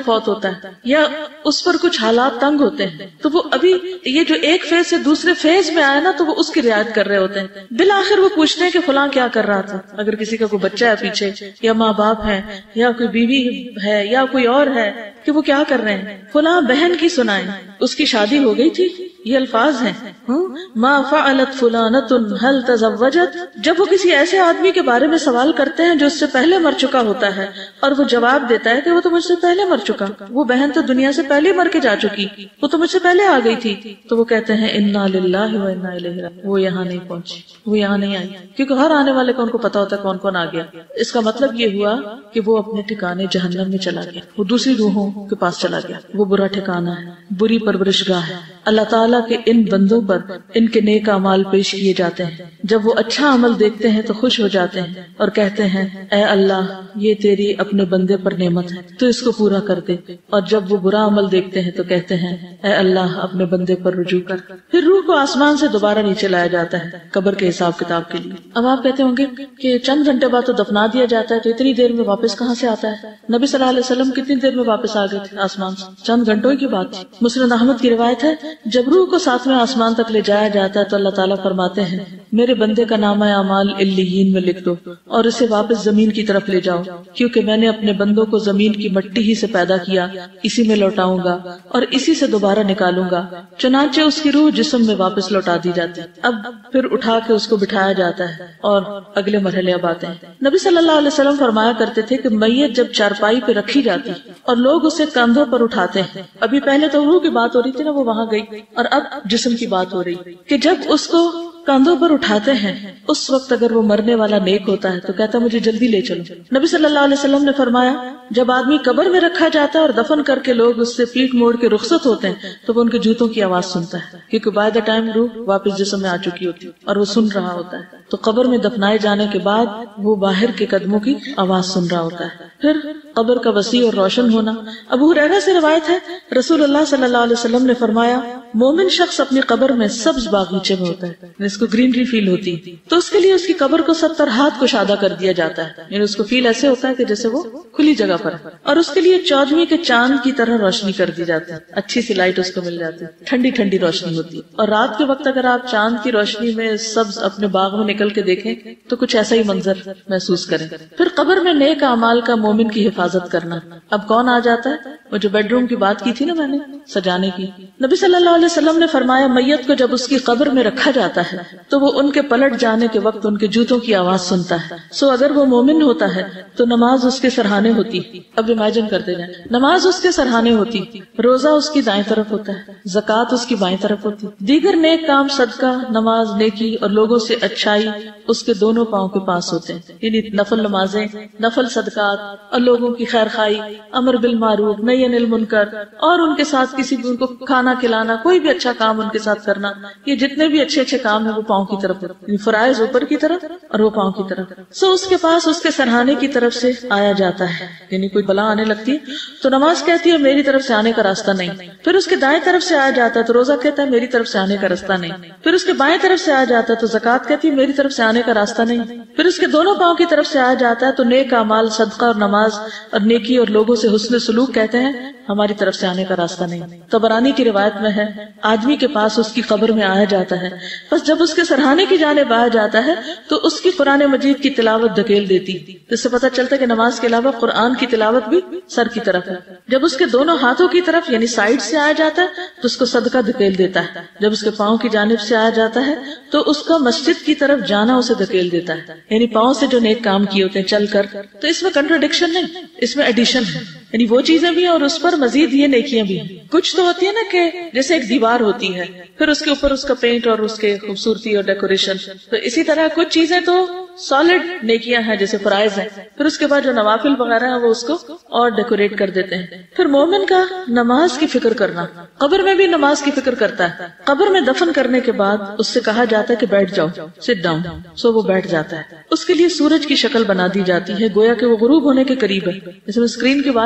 فوت ہوتا ہے یا اس پر کچھ حالات تنگ ہوتے ہیں تو وہ ابھی یہ جو ایک فیز سے دوسرے فیز میں آیا نا تو وہ اس کی رعایت کر رہے ہوتے ہیں. بالآخر وہ پوچھتے ہیں کہ فلاں کیا کر رہا تھا. اگر کسی کا کوئی بچہ ہے پیچھے یا ماں باپ ہے یا کوئی بیوی ہے یا کوئی اور ہے کہ وہ کیا کر رہے ہیں. فلاں بہن کی سنائیں اس کی شادی ہو گئی تھی, یہ الفاظ ہیں ما فعلت فلانۃ هل تزوجت. جب وہ کسی ایسے آدمی کے بارے میں سوال کرتے ہیں جو اس سے پہلے مر چکا ہوتا ہے اور وہ جواب دیتا ہے کہ وہ تو مجھ سے پہلے مر چکا, وہ بہن تو دنیا سے پہلے مر کے جا چکی, وہ تو مجھ سے پہلے آ گئی تھی, تو وہ کہتے ہیں انا للہ و انا الیہ راجعون. وہ یہاں نہیں پہنچی, وہ یہاں نہیں آئی, کیونکہ ہر آنے والے کو ان کو پتا ہوتا ہے کون کون آ گیا. اس کا مطلب یہ ہوا کہ وہ اپنے ٹھکانے جہنم میں چلا گیا, وہ دوسری روحوں کے پاس چلا گیا. وہ برا ٹھکانہ ہے, بری پرورش گاہ ہے. اللہ تعالیٰ کے ان بندوں پر ان کے نیک اعمال پیش کیے جاتے ہیں. جب وہ اچھا عمل دیکھتے ہیں تو خوش ہو جاتے ہیں اور کہتے ہیں اے اللہ یہ تیری اپنے بندے پر نعمت ہے تو اس کو پورا کر دے. اور جب وہ برا عمل دیکھتے ہیں تو کہتے ہیں اے اللہ اپنے بندے پر رجوع کر. پھر روح کو آسمان سے دوبارہ نیچے لایا جاتا ہے قبر کے حساب کتاب کے لیے. اب آپ کہتے ہوں گے کہ چند گھنٹے بعد تو دفنا دیا جاتا ہے تو اتنی دیر میں واپس کہاں سے آتا ہے؟ نبی صلی اللہ علیہ وسلم کتنی دیر میں واپس آ گئے تھے آسمان سے؟ چند گھنٹوں کی بات تھی. مسند احمد کی روایت ہے جب روح کو ساتویں آسمان تک لے جایا جاتا ہے تو اللہ تعالیٰ فرماتے ہیں میرے بندے کا نامہ اعمال علیین میں لکھ دو اور اسے واپس زمین کی طرف لے جاؤ, کیونکہ میں نے اپنے بندوں کو زمین کی مٹی ہی سے پیدا کیا, اسی میں لوٹاؤں گا اور اسی سے دوبارہ نکالوں گا. چنانچہ اس کی روح جسم میں واپس لوٹا دی جاتی. اب پھر اٹھا کے اس کو بٹھایا جاتا ہے اور اگلے مرحلے اب آتے ہیں. نبی صلی اللہ علیہ وسلم فرمایا کرتے تھے کہ میت جب چارپائی پہ رکھی جاتی اور لوگ اسے کندھوں پر اٹھاتے ہیں, ابھی پہلے تو روح کی بات ہو رہی تھی نا, وہ وہاں گئی, اور اب جسم کی بات ہو رہی کہ جب اس کو کاندھوں پر اٹھاتے ہیں اس وقت اگر وہ مرنے والا نیک ہوتا ہے تو کہتا ہے مجھے جلدی لے چلو. نبی صلی اللہ علیہ وسلم نے فرمایا جب آدمی قبر میں رکھا جاتا ہے اور دفن کر کے لوگ اس سے پیٹ موڑ کے رخصت ہوتے ہیں تو وہ ان کے جوتوں کی آواز سنتا ہے, کیونکہ بائی دا ٹائم روح واپس جسم میں آ چکی ہوتی اور وہ سن رہا ہوتا ہے. تو قبر میں دفنائے جانے کے بعد وہ باہر کے قدموں کی آواز سن رہا ہوتا ہے. پھر قبر کا وسیع اور روشن ہونا. ابو ہریرہ سے روایت ہے رسول اللہ صلی اللہ علیہ وسلم نے فرمایا مومن شخص اپنی قبر میں سبز باغیچے میں ہوتا ہے, اس کو گرینری فیل ہوتی تو اس کے لیے اس کی قبر کو ستر ہاتھ کشادہ کر دیا جاتا ہے, یعنی اس کو فیل ایسے ہوتا ہے کہ جیسے وہ کھلی جگہ پر ہے, اور اس کے لیے چودویں کے چاند کی طرح روشنی کر دی جاتی ہے, اچھی سی لائٹ اس کو مل جاتی ہے, ٹھنڈی ٹھنڈی روشنی ہوتی ہے. اور رات کے وقت اگر آپ چاند کی روشنی میں سبز اپنے باغ میں نکل کے دیکھیں تو کچھ ایسا ہی منظر محسوس کریں. پھر قبر میں نیک اعمال کا مومن کی حفاظت کرنا. اب کون آ جاتا ہے؟ وہ جو بیڈ روم کی بات کی تھی نا میں نے سجانے کی. نبی صلی اللہ علیہ وسلم نے فرمایا میت کو جب اس کی قبر میں رکھا جاتا ہے تو وہ ان کے پلٹ جانے کے وقت ان کے جوتوں کی آواز سنتا ہے. سو اگر وہ مومن ہوتا ہے تو نماز اس کے سرہانے ہوتی. اب امیجن کرتے جائیں, نماز اس کے سرہانے ہوتی, روزہ اس کی دائیں طرف ہوتا ہے, زکوٰۃ اس کی بائیں طرف ہوتی, دیگر نیک کام صدقہ, نماز, نیکی اور لوگوں سے اچھائی اس کے دونوں پاؤں کے پاس ہوتے ہیں. یعنی نفل نمازیں, نفل صدقات اور لوگوں کی خیر خائی, امر بالمعروف, نہی عن المنکر, اور ان کے ساتھ کسی بھی ان کو کھانا کھلانا, کوئی بھی اچھا کام ان کے ساتھ کرنا, یہ جتنے بھی اچھے اچھے کام ہیں وہ پاؤں کی طرف ہوتے ہیں, فرائض اوپر کی طرف اور وہ پاؤں کی طرف. سو اس کے پاس اس کے سرہانے کی طرف سے آیا جاتا ہے, یعنی کوئی بلا آنے لگتی ہے تو نماز کہتی ہے میری طرف سے آنے کا راستہ نہیں. پھر اس کے دائیں طرف سے آیا جاتا ہے تو روزہ کہتا ہے میری طرف سے آنے کا راستہ نہیں. پھر اس کے بائیں طرف سے آیا جاتا ہے تو زکوٰۃ کہتی ہے میری طرف سے آنے کا راستہ نہیں. پھر اس کے دونوں پاؤں کی طرف سے آیا جاتا ہے تو نیک اعمال, صدقہ اور نماز اور نیکی اور لوگوں سے حسن سلوک کہتے ہیں ہماری طرف سے آنے کا راستہ نہیں. طبرانی کی روایت میں ہے آدمی کے پاس اس کی قبر میں آیا جاتا ہے, بس جب اس کے سرہانے کی جانب آیا جاتا ہے تو اس کی قرآن مجید کی تلاوت دھکیل دیتی, جس سے پتہ چلتا ہے کہ نماز کے علاوہ قرآن کی تلاوت بھی سر کی طرف ہے. جب اس کے دونوں ہاتھوں کی طرف یعنی سائڈ سے آیا جاتا ہے تو اس کو صدقہ دھکیل دیتا ہے. جب اس کے پاؤں کی جانب سے آیا جاتا ہے تو اس کا مسجد کی طرف جانا اسے دھکیل دیتا ہے, یعنی پاؤں سے جو نیک کام کیے ہوتے ہیں چل کر. تو اس میں کنٹراڈکشن نہیں, اس میں ایڈیشن ہے, یعنی وہ چیزیں بھی ہیں اور اس پر مزید یہ نیکیاں بھی ہیں. کچھ تو ہوتی ہے نا کہ جیسے ایک دیوار ہوتی ہے پھر اس کے اوپر اس کا پینٹ اور اس کے خوبصورتی اور ڈیکوریشن, تو اسی طرح کچھ چیزیں تو سالڈ نیکیاں ہیں جیسے فرائض ہیں, پھر اس کے بعد جو نوافل وغیرہ ہیں وہ اس کو اور ڈیکوریٹ کر دیتے ہیں. پھر مومن کا نماز کی فکر کرنا, قبر میں بھی نماز کی فکر کرتا ہے. قبر میں دفن کرنے کے بعد اس سے کہا جاتا ہے کہ بیٹھ جاؤ, سٹ ڈاؤن, سو وہ بیٹھ جاتا ہے. اس کے لیے سورج کی شکل بنا دی جاتی ہے گویا کہ وہ غروب ہونے کے قریب ہے. جیسے میں اسکرین کی بات کی نا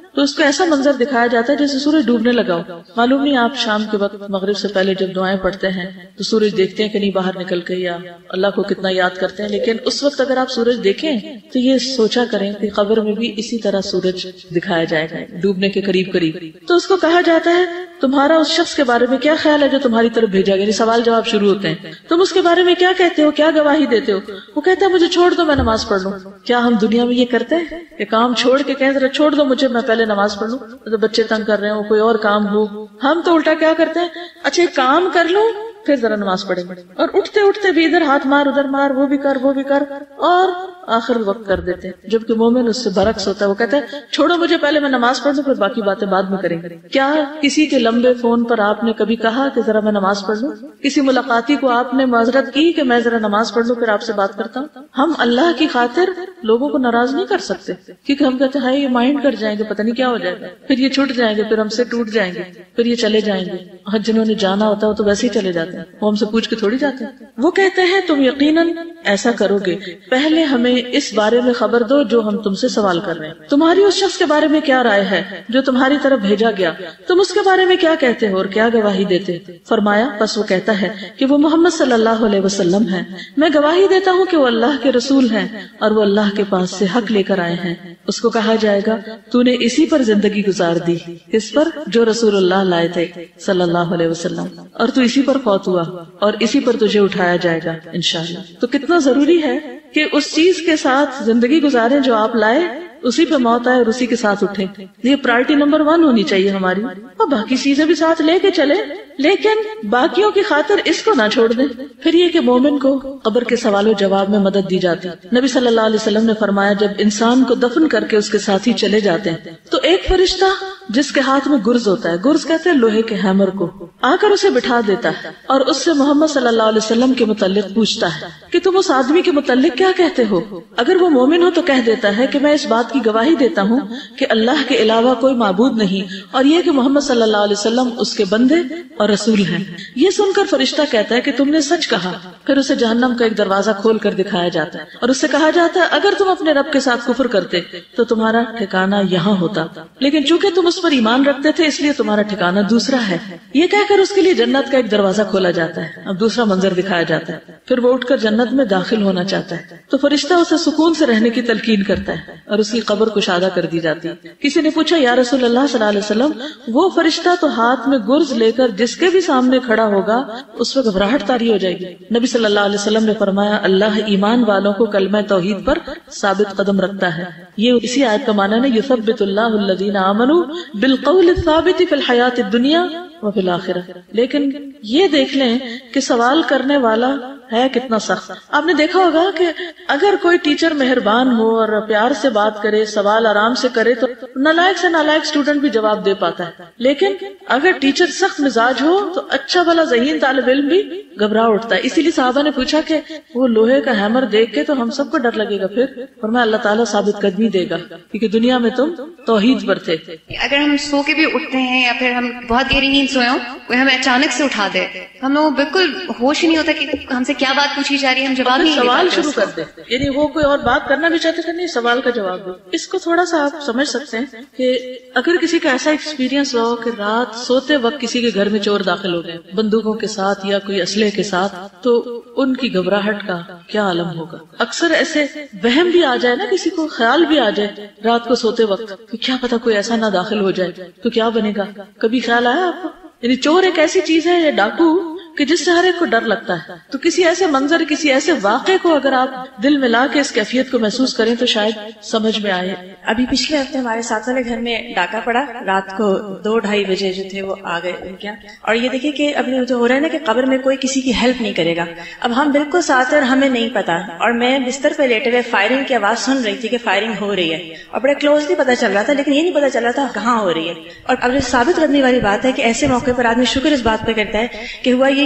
تو اس کو ایسا منظر دکھایا جاتا ہے جیسے سورج ڈوبنے لگا ہو. معلوم نہیں آپ شام کے وقت مغرب سے پہلے جب دعائیں پڑھتے ہیں تو سورج دیکھتے ہیں کہ نہیں باہر نکل کے یا اللہ کو کتنا یاد کرتے ہیں, لیکن اس وقت اگر آپ سورج دیکھیں تو یہ سوچا کریں کہ قبر میں بھی اسی طرح سورج دکھایا جائے گا ڈوبنے کے قریب قریب. تو اس کو کہا جاتا ہے تمہارا اس شخص کے بارے میں کیا خیال ہے جو تمہاری طرف بھیجا گیا, یعنی سوال جواب شروع ہوتے ہیں, تم اس کے بارے میں کیا کہتے ہو, کیا گواہی دیتے ہو. وہ کہتا ہے مجھے چھوڑ دو میں نماز پڑھ لوں. کیا ہم دنیا میں یہ کرتے ہیں کہ کام چھوڑ کے کہیں ذرا چھوڑ دو مجھے میں پہلے نماز پڑھ لوں, تو بچے تنگ کر رہے ہو کوئی اور کام ہو. ہم تو الٹا کیا کرتے ہیں, اچھا ایک کام کر لوں پھر ذرا نماز پڑھیں گے, اور اٹھتے اٹھتے بھی ادھر ہاتھ مار ادھر مار, وہ بھی کر وہ بھی کر, اور آخر وقت کر دیتے ہیں. جبکہ مومن اس سے برعکس ہوتا ہے, وہ کہتا ہے چھوڑو مجھے پہلے میں نماز پڑھ لوں پھر باقی باتیں بعد میں کریں گے. کیا کسی کے لمبے فون پر آپ نے کبھی کہا کہ ذرا میں نماز پڑھ لوں؟ کسی ملاقاتی کو آپ نے معذرت کی کہ میں ذرا نماز پڑھ لوں پھر آپ سے بات کرتا ہوں؟ ہم اللہ کی خاطر لوگوں کو ناراض نہیں کر سکتے, کیونکہ ہم کہتے ہیں یہ مائنڈ کر جائیں گے, پتہ نہیں کیا ہو جائے گا, پھر یہ چھوٹ جائیں گے, پھر ہم سے ٹوٹ جائیں گے, پھر یہ چلے جائیں گے. اور جنہوں نے جانا ہوتا ہے وہ تو ویسے ہی چلے جاتے ہیں, وہ ہم سے پوچھ کے تھوڑی جاتے ہیں. وہ کہتے ہیں تم یقیناً ایسا کرو گے, پہلے ہمیں اس بارے میں خبر دو جو ہم تم سے سوال کر رہے ہیں. تمہاری اس شخص کے بارے میں کیا رائے ہے جو تمہاری طرف بھیجا گیا, تم اس کے بارے میں کیا کہتے ہو اور کیا گواہی دیتے؟ فرمایا بس وہ کہتا ہے کہ وہ محمد صلی اللہ علیہ وسلم ہے, میں گواہی دیتا ہوں کہ وہ اللہ کے رسول ہیں اور وہ اللہ کے پاس سے حق لے کر آئے ہیں. اس کو کہا جائے گا تو نے اسی پر زندگی گزار دی, اس پر جو رسول اللہ لائے تھے صلی اللہ علیہ وسلم, اور تو اسی پر فوت ہوا اور اسی پر تجھے اٹھایا جائے گا انشاءاللہ. تو کتنا ضروری ہے کہ اس چیز کے ساتھ زندگی گزاریں جو آپ لائے, اسی پہ موت آئے اور اسی کے ساتھ اٹھیں. یہ پرائرٹی نمبر ون ہونی چاہیے ہماری, اور باقی چیزیں بھی ساتھ لے کے چلے, لیکن باقیوں کی خاطر اس کو نہ چھوڑ دیں. پھر یہ کہ مومن کو قبر کے سوال و جواب میں مدد دی جاتی. نبی صلی اللہ علیہ وسلم نے فرمایا جب انسان کو دفن کر کے اس کے ساتھی چلے جاتے ہیں تو ایک فرشتہ جس کے ہاتھ میں گرز ہوتا ہے, گرز کہتے ہیں لوہے کے ہیمر کو, آ کر اسے بٹھا دیتا ہے اور اس سے محمد صلی اللہ علیہ وسلم کے متعلق پوچھتا ہے کہ تم اس آدمی کے متعلق کیا کہتے ہو. اگر وہ مومن ہو تو کہہ دیتا ہے کہ میں اس بات کی گواہی دیتا ہوں کہ اللہ کے علاوہ کوئی معبود نہیں, اور یہ کہ محمد صلی اللہ علیہ وسلم اس کے بندے اور رسول ہیں. یہ سن کر فرشتہ کہتا ہے کہ تم نے سچ کہا. پھر اسے جہنم کا ایک دروازہ کھول کر دکھایا جاتا ہے اور اس سے کہا جاتا ہے اگر تم اپنے رب کے ساتھ کفر کرتے تو تمہارا ٹھکانہ یہاں ہوتا, لیکن چونکہ تم اس پر ایمان رکھتے تھے اس لیے تمہارا ٹھکانہ دوسرا ہے. یہ کہہ کر اس کے لیے جنت کا ایک دروازہ کھولا جاتا ہے. اب دوسرا منظر دکھایا جاتا ہے, پھر وہ اٹھ کر جنت میں داخل ہونا چاہتا ہے تو فرشتہ اسے سکون سے رہنے کی تلقین کرتا ہے اور اس کی قبر کشادہ کر دی جاتی. کسی نے پوچھا یا رسول اللہ صلی اللہ علیہ وسلم وہ فرشتہ تو ہاتھ میں گرز لے کر جس کے بھی سامنے کھڑا ہوگا اس وقت گھبراہٹ طاری ہو جائے گی. نبی صلی اللہ علیہ وسلم نے فرمایا اللہ ایمان والوں کو کلمہ توحید پر ثابت قدم رکھتا ہے. یہ اسی آیت کا معنی ہے یثبت اللہ الذین آمنوا بالقول الثابت فی الحیات الدنیا وفی الآخرہ. لیکن یہ دیکھ لیں کہ سوال کرنے والا ہے کتنا سخت. آپ نے دیکھا ہوگا کہ اگر کوئی ٹیچر مہربان ہو اور پیار سے بات کرے, سوال آرام سے کرے تو نالائق سے نالائق اسٹوڈنٹ بھی جواب دے پاتا ہے. لیکن اگر ٹیچر سخت مزاج ہو تو اچھا بھلا ذہین طالب علم بھی گھبرا اٹھتا ہے. اسی لیے صحابہ نے پوچھا کہ وہ لوہے کا ہیمر دیکھ کے تو ہم سب کو ڈر لگے گا, پھر فرمایا اللہ تعالیٰ ثابت قدمی دے گا کیونکہ دنیا میں تم توحید پر تھے. اگر ہم سو کے بھی اٹھتے ہیں یا پھر ہم بہت گہری نیند سوئے ہوں, کوئی ہمیں اچانک سے اٹھا دے, ہم لوگ بالکل ہوش ہی نہیں ہوتا کہ ہم سے کیا بات پوچھی جا رہی ہے, ہم جواب نہیں سوال شروع کر دیں. یعنی وہ کوئی اور بات کرنا بھی چاہتے تھے, نہیں سوال کا جواب دو. اس کو تھوڑا سا آپ سمجھ سکتے ہیں کہ اگر کسی کا ایسا ایکسپیرینس ہو کہ رات سوتے وقت کسی کے گھر میں چور داخل ہو گئے بندوقوں کے ساتھ یا کوئی اسلحے کے ساتھ, تو ان کی گھبراہٹ کا کیا عالم ہوگا. اکثر ایسے وہم بھی آ جائے نا, کسی کو خیال بھی آ جائے رات کو سوتے وقت کہ کیا پتا کوئی ایسا نہ داخل ہو جائے تو کیا بنے گا. کبھی خیال آیا آپ کو؟ یعنی چور ایک ایسی چیز ہے یا ڈاکو کہ جس سے ہر ایک کو ڈر لگتا ہے. تو کسی ایسے منظر, کسی ایسے واقعے کو اگر آپ دل میں لا کے اس کیفیت کو محسوس کریں تو شاید سمجھ میں آئے. ابھی پچھلے ہفتے ہمارے ساتھ والے گھر میں ڈاکہ پڑا, رات کو دو ڈھائی بجے جو تھے وہ آ گئے کیا. اور یہ دیکھیں کہ اب جو ہو رہا ہے نا کہ قبر میں کوئی کسی کی ہیلپ نہیں کرے گا. اب ہم بالکل ساتھ اور ہمیں نہیں پتا, اور میں بستر پہ لیٹے ہوئے فائرنگ کی آواز سن رہی تھی کہ فائرنگ ہو رہی ہے, اور بڑے کلوزلی پتا چل رہا تھا, لیکن یہ نہیں پتا چل رہا تھا کہاں ہو رہی ہے. اور اب جو ثابت کرنے والی بات ہے کہ ایسے موقع پر آدمی شکر اس بات پہ کرتا ہے کہ ہوا یہ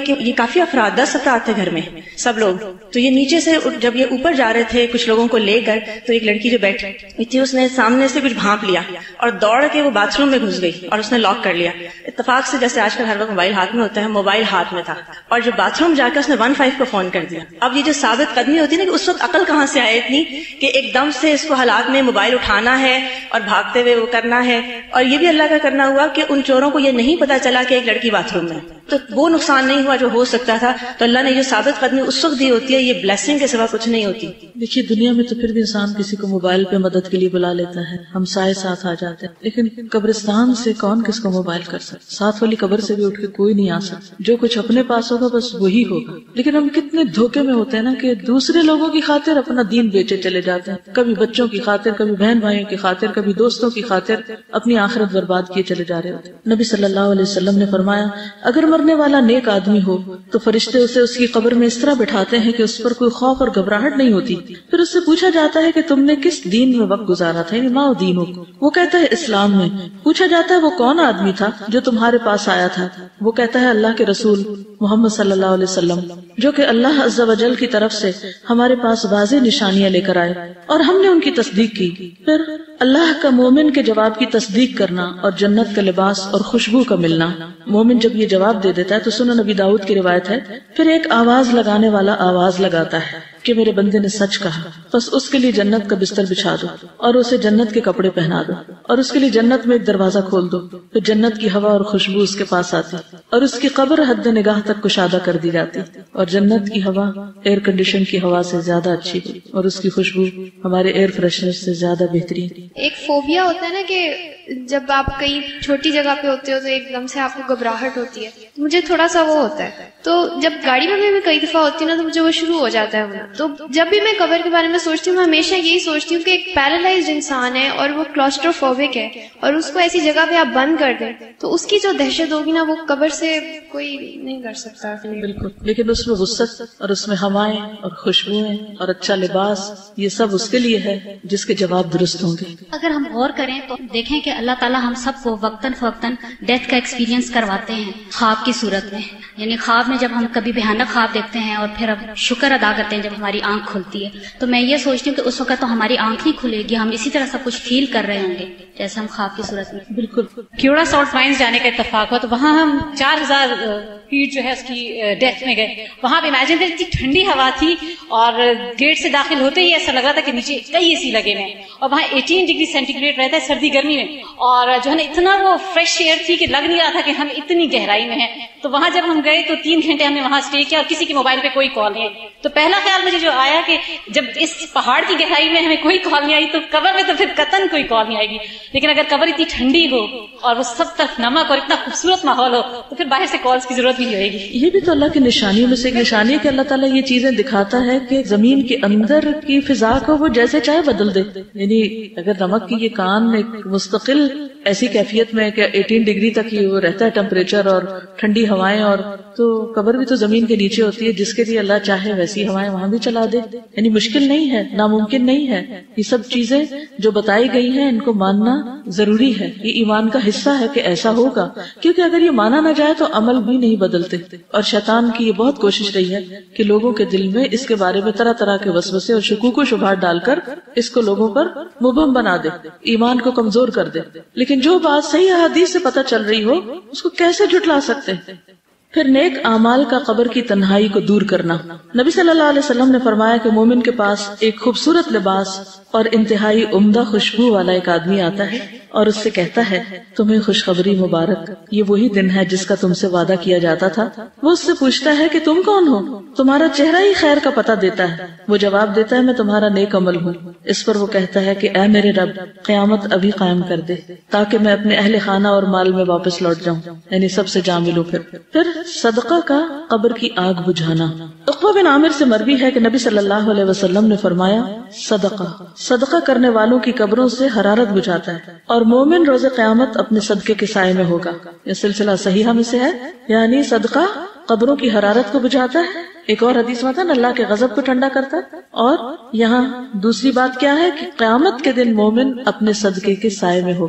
کہ یہ کافی افراد، دس افراد تھے گھر میں سب لوگ، تو یہ نیچے سے جب یہ اوپر جا رہے تھے کچھ لوگوں کو لے کر، تو ایک لڑکی جو بیٹھی تھی اس نے سامنے سے کچھ بھانپ لیا اور دوڑ کے وہ باتھ روم میں گھس گئی اور اس نے لاک کر لیا. اتفاق سے جیسے آج کل ہر وقت موبائل ہاتھ میں ہوتا ہے، موبائل ہاتھ میں تھا، اور جو باتھ روم جا کے اس نے ون فائیو کو فون کر دیا. اب یہ جو ثابت قدمی ہوتی ہے نا کہ اس وقت عقل کہاں سے آئے اتنی کہ ایک دم سے اس کو حالات میں موبائل اٹھانا ہے اور بھاگتے ہوئے وہ کرنا ہے. اور یہ بھی اللہ کا کرنا ہوا کہ ان چوروں کو یہ نہیں پتا چلا کہ ایک لڑکی باتھ روم میں، تو وہ نقصان نہیں ہوا جو ہو سکتا تھا. تو اللہ نے جو ثابت قدمی اس وقت دی ہوتی ہے، یہ بلیسنگ کے سوا کچھ نہیں ہوتی. دیکھیے دنیا میں تو پھر بھی انسان کسی کو موبائل پہ مدد کے لیے بلا لیتا ہے، ہم سائے ساتھ آ جاتے ہیں، لیکن قبرستان سے کون کس کو موبائل کر سکتا؟ ساتھ والی قبر سے بھی اٹھ کے کوئی نہیں آ سکتا. جو کچھ اپنے پاس ہوگا بس وہی ہوگا. لیکن ہم کتنے دھوکے میں ہوتے ہیں نا کہ دوسرے لوگوں کی خاطر اپنا دین بیچے چلے جاتے ہیں، کبھی بچوں کی خاطر، کبھی بہن بھائیوں کی خاطر، کبھی دوستوں کی خاطر اپنی آخرت برباد کیے چلے جا رہے ہوتے ہیں. نبی صلی اللہ علیہ وسلم نے فرمایا اگر مرنے والا نیک آدمی ہو تو فرشتے اسے اس کی قبر میں اس طرح بٹھاتے ہیں کہ اس پر کوئی خوف اور گھبراہٹ نہیں ہوتی. پھر اس سے پوچھا جاتا ہے کہ تم نے کس دین میں وقت گزارا تھا، یعنی ما دینک، وہ کہتا ہے اسلام میں. پوچھا جاتا ہے وہ کون آدمی تھا جو تمہارے پاس آیا تھا، وہ کہتا ہے اللہ کے رسول محمد صلی اللہ علیہ وسلم، جو کہ اللہ عز و جل کی طرف سے ہمارے پاس واضح نشانیاں لے کر آئے اور ہم نے ان کی تصدیق کی. پھر اللہ کا مومن کے جواب کی تصدیق کرنا اور جنت کا لباس اور خوشبو کا ملنا. مومن جب یہ جواب دے دیتا ہے تو سنن نبی داؤد کی روایت ہے، پھر ایک آواز لگانے والا آواز لگاتا ہے کہ میرے بندے نے سچ کہا، بس اس کے لیے جنت کا بستر بچھا دو اور اسے جنت کے کپڑے پہنا دو اور اس کے لیے جنت میں ایک دروازہ کھول دو. پھر جنت کی ہوا اور خوشبو اس کے پاس آتی اور اس کی قبر حد نگاہ تک کشادہ کر دی جاتی، اور جنت کی ہوا ایئر کنڈیشن کی ہوا سے زیادہ اچھی اور اس کی خوشبو ہمارے ایئر فریشنر سے زیادہ بہترین. ایک فوبیا ہوتا ہے نا کہ جب آپ کئی چھوٹی جگہ پہ ہوتے ہو تو ایک دم سے آپ کو گھبراہٹ ہوتی ہے، مجھے تھوڑا سا وہ ہوتا ہے. تو جب گاڑی میں بھی کئی دفعہ ہوتی ہے نا تو مجھے وہ شروع ہو جاتا ہے ہونا. تو جب بھی میں قبر کے بارے میں سوچتی ہوں میں ہمیشہ یہی سوچتی ہوں کہ ایک پیرالائزڈ انسان ہے اور وہ کلاسٹروفوبک ہے اور اس کو ایسی جگہ پہ آپ بند کر دیں تو اس کی جو دہشت ہوگی نا وہ قبر سے کوئی نہیں کر سکتا. بالکل، لیکن اس میں وسعت اور اس میں ہوائیں اور خوشبوئیں اور اچھا لباس، یہ سب اس کے لیے ہے جس کے جواب درست ہوں گے. اگر ہم غور کریں تو دیکھیں کہ اللہ تعالیٰ ہم سب کو وقتاً فوقتاً ڈیتھ کا ایکسپیرینس کرواتے ہیں خواب کی صورت میں. یعنی خواب میں جب ہم کبھی بھیانک خواب دیکھتے ہیں اور پھر ہم شکر ادا کرتے ہیں جب ہماری آنکھ کھلتی ہے، تو میں یہ سوچتی ہوں کہ اس وقت تو ہماری آنکھ نہیں کھلے گی، ہم اسی طرح سب کچھ فیل کر رہے ہوں گے جیسے ہم خواب کی صورت میں. بالکل. کیوڑا سالٹ مائنز جانے کا اتفاق ہوا تو وہاں ہم چار ہزار فیٹ جو ہے اس کی ڈیتھ میں گئے. وہاں پہ امیجن کریں اتنی ٹھنڈی ہوا تھی اور گیٹ سے داخل ہوتے ہی ایسا لگ رہا تھا کہ نیچے کئی اے سی لگے ہوئے ہیں اور وہاں ایٹین ڈگری سینٹی گریڈ رہتا ہے سردی گرمی میں، اور جو ہے نا اتنا وہ فریش ایئر تھی کہ لگ نہیں رہا تھا کہ ہم اتنی گہرائی میں ہیں. تو وہاں جب ہم گئے تو تین گھنٹے ہم نے وہاں اسٹے کیا اور کسی کے موبائل پہ کوئی کال نہیں ہے. تو پہلا خیال مجھے جو آیا کہ جب اس پہاڑ کی گہرائی میں ہمیں کوئی کال نہیں آئی تو قبر میں تو پھر قطعاً کوئی کال نہیں آئے گی. لیکن اگر قبر اتنی ٹھنڈی ہو اور وہ سب طرف نمک اور اتنا خوبصورت ماحول ہو تو پھر باہر سے کالز کی ضرورت نہیں ہوئے گی. یہ بھی تو اللہ کی نشانیوں میں سے ایک نشانی ہے کہ اللہ تعالیٰ یہ چیزیں دکھاتا ہے کہ زمین کے اندر کی فضا کو وہ جیسے چاہے بدل دے. یعنی اگر نمک کی یہ کان ایک مستقل ایسی کیفیت میں کہ ایٹین ڈگری تک یہ وہ رہتا ہے ٹیمپریچر اور ٹھنڈی ہوائیں، اور تو قبر بھی تو زمین کے نیچے ہوتی ہے، جس کے لیے اللہ چاہے ویسی ہوائیں وہاں بھی چلا دے. یعنی مشکل نہیں ہے، ناممکن نہیں ہے. یہ سب چیزیں جو بتائی گئی ہیں ان کو ماننا ضروری ہے، یہ ایمان کا حصہ ہے کہ ایسا ہوگا، کیونکہ اگر یہ مانا نہ جائے تو عمل بھی نہیں بدلتے. اور شیطان کی یہ بہت کوشش رہی ہے کہ لوگوں کے دل میں اس کے بارے میں طرح طرح کے وسوسے اور شکوک و شبہات ڈال کر اس کو لوگوں پر مبہم بنا دے، ایمان کو کمزور کر دے. لیکن جو بات صحیح احادیث سے پتہ چل رہی ہو اس کو کیسے جھٹلا سکتے ہیں. پھر نیک اعمال کا قبر کی تنہائی کو دور کرنا. نبی صلی اللہ علیہ وسلم نے فرمایا کہ مومن کے پاس ایک خوبصورت لباس اور انتہائی عمدہ خوشبو والا ایک آدمی آتا ہے اور اس سے کہتا ہے تمہیں خوشخبری مبارک، یہ وہی دن ہے جس کا تم سے وعدہ کیا جاتا تھا. وہ اس سے پوچھتا ہے کہ تم کون ہو؟ تمہارا چہرہ ہی خیر کا پتہ دیتا ہے. وہ جواب دیتا ہے میں تمہارا نیک عمل ہوں. اس پر وہ کہتا ہے کہ اے میرے رب، قیامت ابھی قائم کر دے تاکہ میں اپنے اہل خانہ اور مال میں واپس لوٹ جاؤں، یعنی سب سے جا ملوں. پھر پھر صدقہ کا قبر کی آگ بجھانا. عقبہ بن عامر سے مروی ہے کہ نبی صلی اللہ علیہ وسلم نے فرمایا صدقہ صدقہ کرنے والوں کی قبروں سے حرارت بجھاتا ہے اور مومن روز قیامت اپنے صدقے کے سائے میں ہوگا. یہ سلسلہ صحیحہ میں سے ہے، یعنی صدقہ قبروں کی حرارت کو بجھاتا ہے. ایک اور حدیث میں تھا اللہ کے غضب کو ٹھنڈا کرتا ہے. اور یہاں دوسری بات کیا ہے کہ قیامت کے دن مومن اپنے صدقے کے سائے میں ہوگا.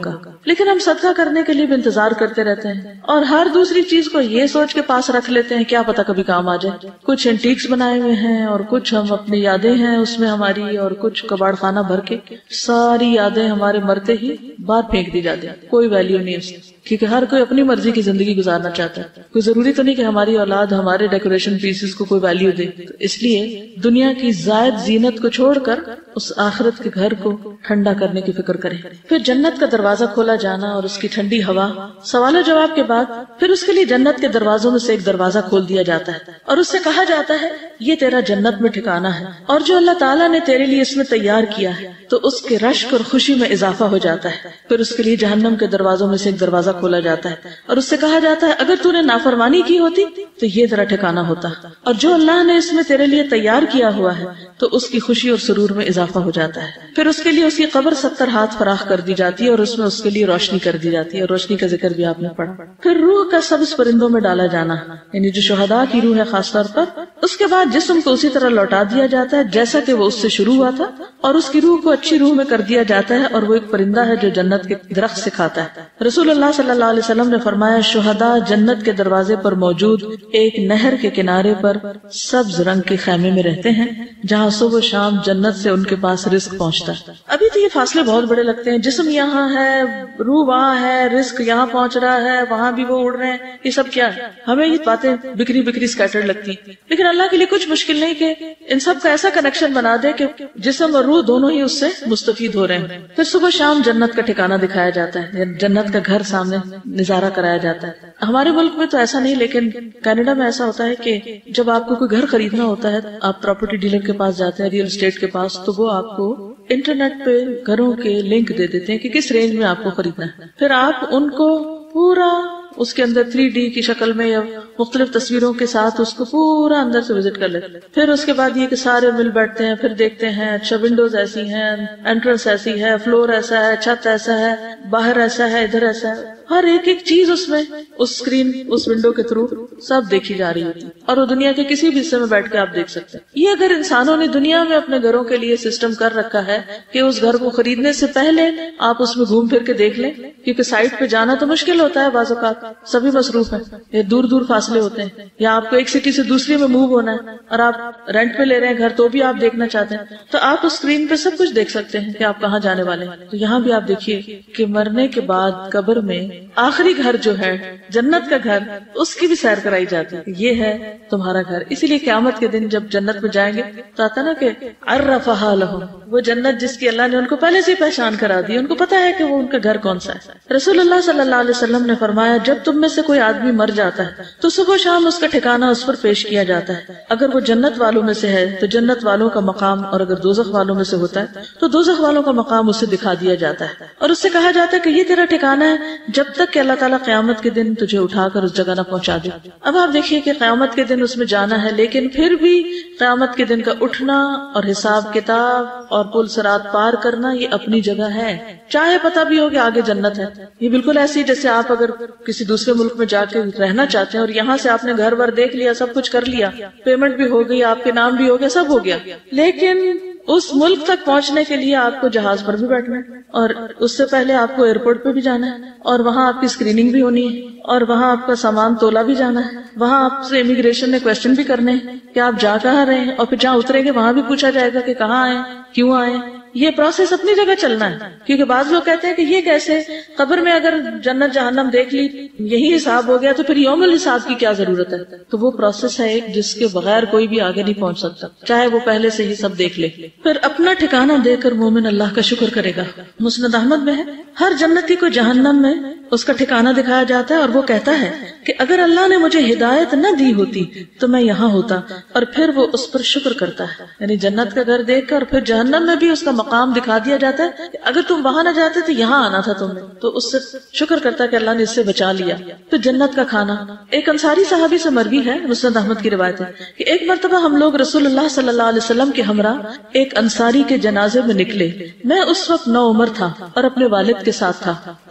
لیکن ہم صدقہ کرنے کے لیے بھی انتظار کرتے رہتے ہیں اور ہر دوسری چیز کو یہ سوچ کے پاس رکھ لیتے ہیں کیا پتا کبھی کام آ جائے. کچھ اینٹیکس بنائے ہوئے ہیں اور کچھ ہم اپنی یادیں ہیں اس میں ہماری، اور کچھ کباڑ خانہ بھر کے ساری یادیں ہمارے مرتے ہی باہر پھینک دی جاتی ہیں. کوئی ویلیو نہیں اس کی، کیونکہ ہر کوئی اپنی مرضی کی زندگی گزارنا چاہتا ہے. کوئی ضروری تو نہیں کہ ہماری اولاد ہمارے ڈیکوریشن پیسز کو کوئی ویلیو دے. تو اس لیے دنیا کی زائد زینت کو چھوڑ کر اس آخرت کے گھر کو ٹھنڈا کرنے کی فکر کریں. پھر جنت کا دروازہ کھولا جانا اور اس کی ٹھنڈی ہوا. سوال و جواب کے بعد پھر اس کے لیے جنت کے دروازوں میں سے ایک دروازہ کھول دیا جاتا ہے اور اس سے کہا جاتا ہے یہ تیرا جنت میں ٹھکانا ہے اور جو اللہ تعالیٰ نے تیرے لیے اس میں تیار کیا ہے. تو اس کے رشک اور خوشی میں اضافہ ہو جاتا ہے. پھر اس کے لیے جہنم کے دروازوں میں سے ایک دروازہ کھولا جاتا ہے اور اس سے کہا جاتا ہے اگر تو نے نافرمانی کی ہوتی تو یہ تیرا ٹھکانا ہوتا، اور جو اللہ نے اس میں تیرے لیے تیار کیا ہوا ہے تو اس کی خوشی اور سرور میں اضافہ ہو جاتا ہے. پھر اس کے لیے اس کی قبر ستر ہاتھ فراخ کر دی جاتی ہے اور اس میں اس کے لیے روشنی کر دی جاتی ہے، اور روشنی کا ذکر بھی آپ نے پڑھا. پھر روح کا سبز پرندوں میں ڈالا جانا، یعنی جو شہداء کی روح ہے خاص طور پر. اس کے بعد جسم کو اسی طرح لوٹا دیا جاتا ہے جیسا کہ وہ اس سے شروع ہوا تھا، اور اس کی روح کو اچھی روح میں کر دیا جاتا ہے، اور وہ ایک پرندہ ہے جو جنت کے درخت سے کھاتا ہے. رسول اللہ صلی اللہ علیہ وسلم نے فرمایا شہداء جنت کے دروازے پر موجود ایک نہر کے کنارے پر سبز رنگ کے خیمے میں رہتے ہیں جہاں صبح شام جنت سے ان کے پاس رزق پہنچتا ہے. ابھی تو یہ فاصلے بہت بڑے لگتے ہیں، جسم یہاں ہے، روح وہاں ہے، رزق یہاں پہنچ رہا ہے، وہاں بھی وہ اڑ رہے ہیں، یہ سب کیا ہے؟ ہمیں یہ باتیں بکری بکری سکیٹرڈ لگتی ہیں، لیکن اللہ کے لیے کچھ مشکل نہیں کہ ان سب کا ایسا کنیکشن بنا دے کہ جسم اور روح دونوں ہی اس سے مستفید ہو رہے ہیں. پھر صبح شام جنت کا ٹھکانہ دکھایا جاتا ہے، جنت کا گھر سامنے نظارہ کرایا جاتا ہے. ہمارے ملک میں تو ایسا نہیں، لیکن کینیڈا میں ایسا ہوتا ہے کہ جب آپ کو کوئی گھر خریدنا ہوتا ہے آپ پراپرٹی ڈیلر کے پاس جاتے ہیں، ریئل اسٹیٹ کے پاس، تو وہ آپ کو انٹرنیٹ پہ گھروں کے لنک دے دیتے ہیں کہ کس رینج میں آپ کو خریدنا ہے. پھر آپ ان کو پورا اس کے اندر تھری ڈی کی شکل میں یا مختلف تصویروں کے ساتھ اس کو پورا اندر سے وزٹ کر لیتے. پھر اس کے بعد یہ کہ سارے مل بیٹھتے ہیں، پھر دیکھتے ہیں اچھا ونڈوز ایسی ہیں، انٹرنس ایسی ہے، فلور ایسا ہے، چھت ایسا ہے، باہر ایسا ہے، ادھر ایسا ہے. ہر ایک ایک چیز اس میں اس اسکرین اس ونڈو کے تھرو سب دیکھی جا رہی ہوتی ہے، اور وہ دنیا کے کسی بھی حصے میں بیٹھ کے آپ دیکھ سکتے ہیں. یہ اگر انسانوں نے دنیا میں اپنے گھروں کے لیے سسٹم کر رکھا ہے کہ اس گھر کو خریدنے سے پہلے آپ اس میں گھوم پھر کے دیکھ لیں، کیونکہ سائٹ پہ جانا تو مشکل ہوتا ہے، بعض اوقات سبھی مصروف ہیں، یہ دور دور فاصلے ہوتے ہیں، یا آپ کو ایک سٹی سے دوسری میں موو ہونا ہے اور آپ رینٹ پہ لے رہے ہیں گھر تو بھی آپ دیکھنا چاہتے ہیں، تو آپ اس اسکرین پہ سب کچھ دیکھ سکتے ہیں کہ آپ کہاں جانے والے ہیں. تو یہاں بھی آپ دیکھیے کہ مرنے کے بعد قبر میں آخری گھر جو ہے جنت کا گھر، اس کی بھی سیر کرائی جاتی ہے، یہ ہے تمہارا گھر. اسی لیے قیامت کے دن جب جنت میں جائیں گے تو آتا نا کہ عرفہا لہم، وہ جنت جس کی اللہ نے ان کو پہلے سے پہچان کرا دی، ان کو پتا ہے کہ وہ ان کا گھر کون سا ہے. رسول اللہ صلی اللہ علیہ وسلم نے فرمایا جب تم میں سے کوئی آدمی مر جاتا ہے تو صبح شام اس کا ٹھکانہ اس پر پیش کیا جاتا ہے. اگر وہ جنت والوں میں سے ہے تو جنت والوں کا مقام، اور اگر دوزخ والوں میں سے ہوتا ہے تو دوزخ والوں کا مقام اسے دکھا دیا جاتا ہے، اور اس سے کہا جاتا ہے کہ یہ تیرا ٹھکانہ ہے جب تک کہ اللہ تعالیٰ قیامت کے دن تجھے اٹھا کر اس جگہ نہ پہنچا دے. اب آپ دیکھیے کہ قیامت کے دن اس میں جانا ہے، لیکن پھر بھی قیامت کے دن کا اٹھنا اور حساب کتاب اور پل صراط پار کرنا یہ اپنی جگہ ہے، چاہے پتہ بھی ہو کہ آگے جنت ہے. یہ بالکل ایسی جیسے آپ اگر کسی دوسرے ملک میں جا کے رہنا چاہتے ہیں اور یہاں سے آپ نے گھر ور دیکھ لیا، سب کچھ کر لیا، پیمنٹ بھی ہو گئی، آپ کے نام بھی ہو گیا، سب ہو گیا، لیکن اس ملک تک پہنچنے کے لیے آپ کو جہاز پر بھی بیٹھنا ہے، اور اس سے پہلے آپ کو ایئرپورٹ پہ بھی جانا ہے، اور وہاں آپ کی اسکریننگ بھی ہونی ہے، اور وہاں آپ کا سامان تولا بھی جانا ہے، وہاں آپ سے امیگریشن نے کوشچن بھی کرنے ہیں کہ آپ جا کہاں رہے ہیں، اور پھر جہاں اتریں گے وہاں بھی پوچھا جائے گا کہ کہاں آئے، کیوں آئے. یہ پروسیس اپنی جگہ چلنا ہے، کیونکہ بعض لوگ کہتے ہیں کہ یہ کیسے، قبر میں اگر جنت جہنم دیکھ لی یہی حساب ہو گیا تو پھر یوم الحساب کی کیا ضرورت ہے. تو وہ پروسیس ہے ایک جس کے بغیر کوئی بھی آگے نہیں پہنچ سکتا، چاہے وہ پہلے سے ہی سب دیکھ لے. پھر اپنا ٹھکانہ دے کر مومن اللہ کا شکر کرے گا. مسند احمد میں ہے ہر جنتی کو جہنم میں اس کا ٹھکانہ دکھایا جاتا ہے اور وہ کہتا ہے کہ اگر اللہ نے مجھے ہدایت نہ دی ہوتی تو میں یہاں ہوتا، اور پھر وہ اس پر شکر کرتا ہے. یعنی جنت کا گھر دیکھ کر پھر جہنم میں بھی اس کا مقام دکھا دیا جاتا ہے کہ اگر تم وہاں نہ جاتے تو یہاں آنا تھا تم نے، تو اس سے شکر کرتا ہے کہ اللہ نے اس سے بچا لیا. پھر جنت کا کھانا، ایک انصاری صحابی سے مروی ہے، مسند احمد کی روایت ہے کہ ایک مرتبہ ہم لوگ رسول اللہ صلی اللہ علیہ وسلم کے ہمراہ ایک انصاری کے جنازے میں نکلے. میں اس وقت نو عمر تھا اور اپنے والد کے ساتھ تھا.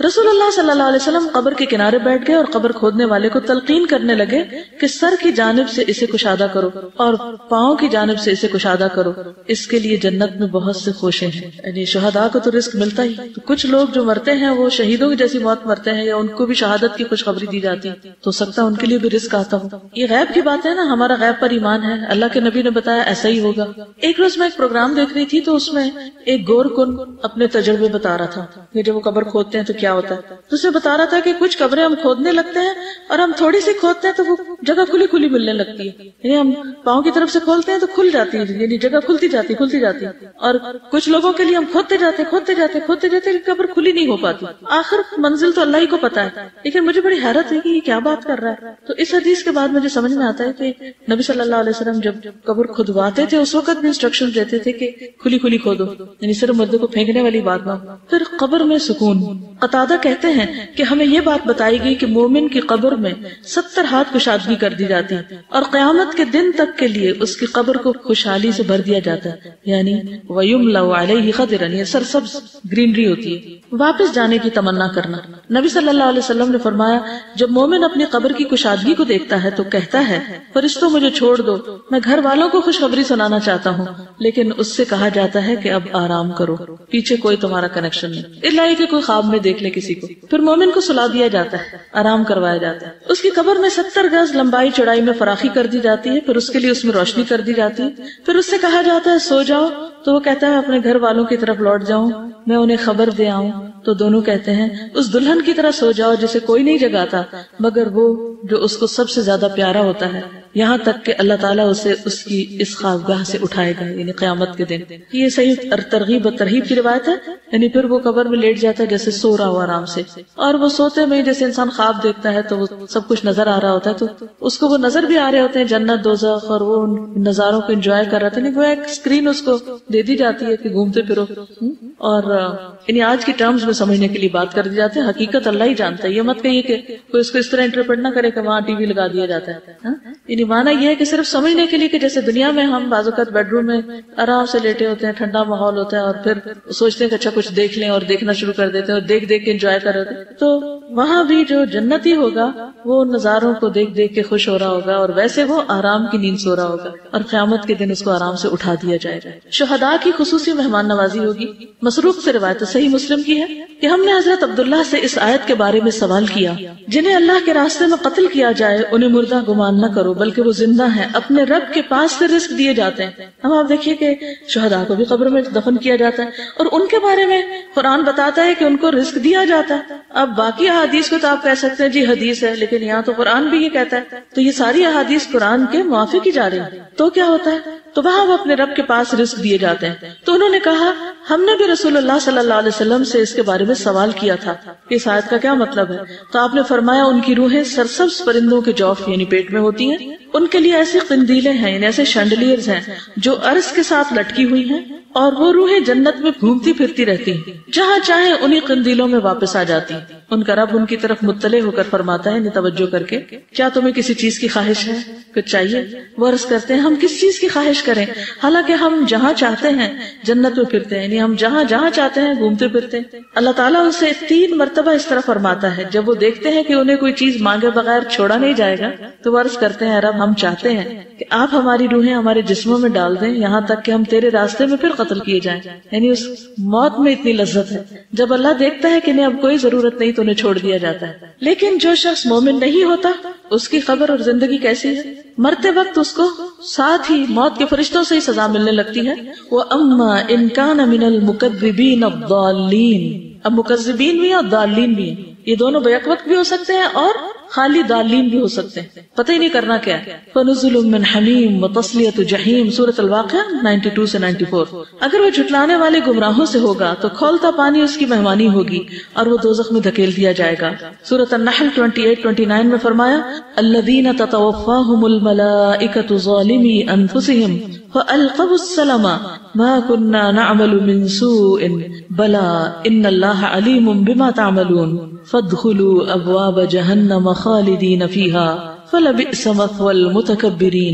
رسول اللہ صلی اللہ علیہ وسلم قبر کے کنارے بیٹھ گئے اور قبر کھودنے والے کو تلقین کرنے لگے کہ سر کی جانب سے اسے کشادہ کرو اور پاؤں کی جانب سے اسے کشادہ کرو، اس کے لیے جنت میں بہت سے خوشیں ہیں. یعنی شہداء کو تو رزق ملتا ہی، تو کچھ لوگ جو مرتے ہیں وہ شہیدوں کی جیسی موت مرتے ہیں یا ان کو بھی شہادت کی خوشخبری دی جاتی تو سکتا ہے ان کے لیے بھی رزق آتا ہو. یہ غیب کی بات ہے نا، ہمارا غیب پر ایمان ہے، اللہ کے نبی نے بتایا ایسا ہی ہوگا. ایک روز میں ایک پروگرام دیکھ رہی تھی تو اس میں ایک گور کن اپنے تجربے بتا رہا تھا کہ جب وہ قبر کھودتے ہیں تو کیا ہوتا ہے. تو اسے بتا رہا تھا کہ کچھ قبریں ہم کھودنے لگتے ہیں اور ہم تھوڑی سی کھودتے ہیں تو وہ جگہ کھلی کھلی ملنے لگتی ہے، یعنی ہم پاؤں کی طرف سے کھولتے ہیں تو کھل جاتی ہے، یعنی جگہ کھلتی جاتی کھلتی جاتی. اور کچھ لوگوں کے لیے ہم کھودتے جاتے کھودتے جاتے کھودتے جاتے قبر کھلی نہیں ہو پاتی. آخر منزل تو اللہ ہی کو پتا ہے، لیکن مجھے بڑی حیرت ہے کہ یہ کیا بات کر رہا ہے. تو اس حدیث کے بعد مجھے سمجھ میں آتا ہے کہ نبی صلی اللہ علیہ وسلم جب قبر کھدواتے تھے اس وقت بھی انسٹرکشن دیتے تھے کہ کھلی کھلی کھودو، یعنی صرف مردے کو پھینکنے والی بات نہ ہو. پھر قبر میں سکون. قتادہ کہتے ہیں کہ ہمیں یہ بات بتائی گئی کہ مومن کی قبر میں ستر ہاتھ کشادگی کر دی جاتی اور قیامت کے دن تک کے لیے اس کی قبر کو خوشحالی سے بھر دیا جاتا ہے، یعنی وَيُمْلَوْ عَلَيْهِ خَضِرًا، یہ سرسبز گرینری ہوتی ہے. واپس جانے کی تمنا کرنا. نبی صلی اللہ علیہ وسلم نے فرمایا جب مومن اپنی قبر کی کشادگی کو دیکھتا ہے تو کہتا ہے فرشتوں مجھے چھوڑ دو، میں گھر والوں کو خوشخبری سنانا چاہتا ہوں. لیکن اس سے کہا جاتا ہے کہ اب آرام کرو، پیچھے کوئی تمہارا کنیکشن نہیں، الا یہ کہ کوئی خواب میں دیکھ لے کسی کو. پھر مومن کو سلا دیا جاتا ہے، آرام کروایا جاتا ہے. اس کی قبر میں ستر گز لمبائی چوڑائی میں فراخی کر دی جاتی ہے، پھر اس کے لیے اس میں روشنی کر دی جاتی ہے. پھر اس سے کہا جاتا ہے سو جاؤ، تو وہ کہتا ہے اپنے گھر والوں کی طرف لوٹ جاؤں، میں انہیں خبر دے آؤں. تو دونوں کہتے ہیں اس دلہن کی طرح سو جاؤ جسے کوئی نہیں جگاتا مگر وہ جو اس کو سب سے زیادہ پیارا ہوتا ہے، یہاں تک کہ اللہ تعالیٰ اسے اس کی اس خوابگاہ سے اٹھائے گا، یعنی قیامت کے دن. یہ صحیح ترغیب و ترہیب کی روایت ہے. یعنی پھر وہ قبر میں لیٹ جاتا ہے جیسے سو رہا ہو آرام سے، اور وہ سوتے میں جیسے انسان خواب دیکھتا ہے تو وہ سب کچھ نظر آ رہا ہوتا ہے، تو اس کو وہ نظر بھی آ رہے ہوتے ہیں جنت دوزخ، اور وہ نظاروں کو انجوائے کر رہا تھا. نہیں وہ ایک اسکرین اس کو دے دی جاتی ہے کہ گھومتے پھرو. اور یعنی آج کی ٹرمز میں سمجھنے کے لیے بات کر دی جاتی ہے، حقیقت اللہ ہی جانتا ہے. یہ مت کہیے کہ کوئی اس کو اس طرح انٹرپریٹ نہ کرے کہ وہاں ٹی وی لگا دیا جاتا ہے. یعنی مانا یہ ہے کہ صرف سمجھنے کے لیے کہ جیسے دنیا میں ہم بعض اوقات بیڈ روم میں آرام سے لیٹے ہوتے ہیں، ٹھنڈا ماحول ہوتا ہے اور پھر سوچتے ہیں کہ اچھا کچھ دیکھ لیں اور دیکھنا شروع کر دیتے ہیں اور دیکھ دیکھ کے انجوائے کر رہے ہیں. تو وہاں بھی جو جنتی ہوگا وہ نظاروں کو دیکھ دیکھ کے خوش ہو رہا ہوگا، اور ویسے وہ آرام کی نیند سو رہا ہوگا، اور قیامت کے دن اس کو آرام سے اٹھا دیا جائے گا. شہداء کی خصوصی مہمان نوازی ہوگی. مسروق سے روایت صحیح مسلم کی ہے کہ ہم نے حضرت عبداللہ سے اس آیت کے بارے میں سوال کیا، جنہیں اللہ کے راستے میں قتل کیا جائے انہیں مردہ گمان نہ کرو بلکہ وہ زندہ ہیں، اپنے رب کے پاس سے رزق دیے جاتے ہیں. ہم آپ دیکھیے کہ شہداء کو بھی قبر میں دفن کیا جاتا ہے اور ان کے بارے میں قرآن بتاتا ہے کہ ان کو رزق دیا جاتا ہے. اب باقی احادیث کو تو آپ کہہ سکتے ہیں جی حدیث ہے، لیکن یہاں تو قرآن بھی یہ کہتا ہے، تو یہ ساری احادیث قرآن کے موافق ہی جا رہی ہیں. تو کیا ہوتا ہے؟ تو وہاں وہ اپنے رب کے پاس رزق دیے جاتے ہیں. تو انہوں نے کہا ہم نے بھی رسول اللہ صلی اللہ علیہ وسلم سے اس کے بارے میں سوال کیا تھا کہ اس آیت کا کیا مطلب ہے. تو آپ نے فرمایا ان کی روحیں سرسبز پرندوں کے جوف یعنی پیٹ میں ہوتی ہیں، ان کے لیے ایسی قندیلیں ہیں یعنی ایسے شینڈلیئرز ہیں جو عرش کے ساتھ لٹکی ہوئی ہیں، اور وہ روحیں جنت میں گھومتی پھرتی رہتی ہیں، جہاں چاہیں انہی قندیلوں میں واپس آ جاتی. ان کا رب ان کی طرف مطلع ہو کر فرماتا ہے توجہ کر کے کیا تمہیں کسی چیز کی خواہش ہے، کچھ چاہیے؟ وہ عرض کرتے ہیں ہم کس چیز کی خواہش کریں، حالانکہ ہم جہاں چاہتے ہیں جنت میں پھرتے ہیں، یعنی ہم جہاں جہاں چاہتے ہیں گھومتے پھرتے ہیں. اللہ تعالیٰ ان سے تین مرتبہ اس طرح فرماتا ہے جب وہ دیکھتے ہیں کہ انہیں کوئی چیز مانگے بغیر چھوڑا نہیں جائے گا تو وہ عرض کرتے ہیں رب ہم چاہتے ہیں کہ آپ ہماری روحیں ہمارے جسموں میں ڈال دیں یہاں تک کہ ہم تیرے راستے میں پھر قتل کیے جائیں. یعنی اس موت میں اتنی لذت ہے. جب اللہ دیکھتا ہے کہ انہیں اب کوئی ضرورت نہیں تو انہیں چھوڑ دیا جاتا ہے. لیکن جو شخص مومن نہیں ہوتا اس کی قبر اور زندگی کیسی ہے؟ مرتے وقت اس کو ساتھ ہی موت کے فرشتوں سے ہی سزا ملنے لگتی ہے. وَأَمَّا إِن كَانَ مِنَ الْمُكَذِّبِينَ الضَّالِّينَ. اب مکذبین بھی ہیں اور ضالین بھی ہیں، یہ دونوں بیک وقت بھی ہو سکتے ہیں اور خالی ضالین بھی ہو سکتے ہیں، پتہ ہی نہیں کرنا کیا ہے. فَنُزُلٌ مِّنْ حَمِيمٍ وَتَصْلِيَةُ جَحِيمٍ سورۃ الواقعہ بانوے سے چورانوے. اگر وہ جھٹلانے والے گمراہوں سے ہوگا تو کھولتا پانی اس کی مہمانی ہوگی اور وہ دوزخ میں دھکیل دیا جائے گا. سورۃ النحل اٹھائیس انیس میں فرمایا الَّذِينَ تَتَوَفَّاهُمُ الْمَلَائِكَةُ ظَالِمِي أَنفُسِهِمْ فَأَلْقَوْا السَّلَامَ مَا كُنَّا نَعْمَلُ مِن سُوءٍ بَلَىٰ إِنَّ اللَّهَ عَلِيمٌ بِمَا تَعْمَلُونَ فَادْخُلُوا أَبْوَابَ جَهَنَّمَ خَالِدِينَ فِيهَا فَلَبِئْسَ مَثْوَى الْمُتَكَبِّرِينَ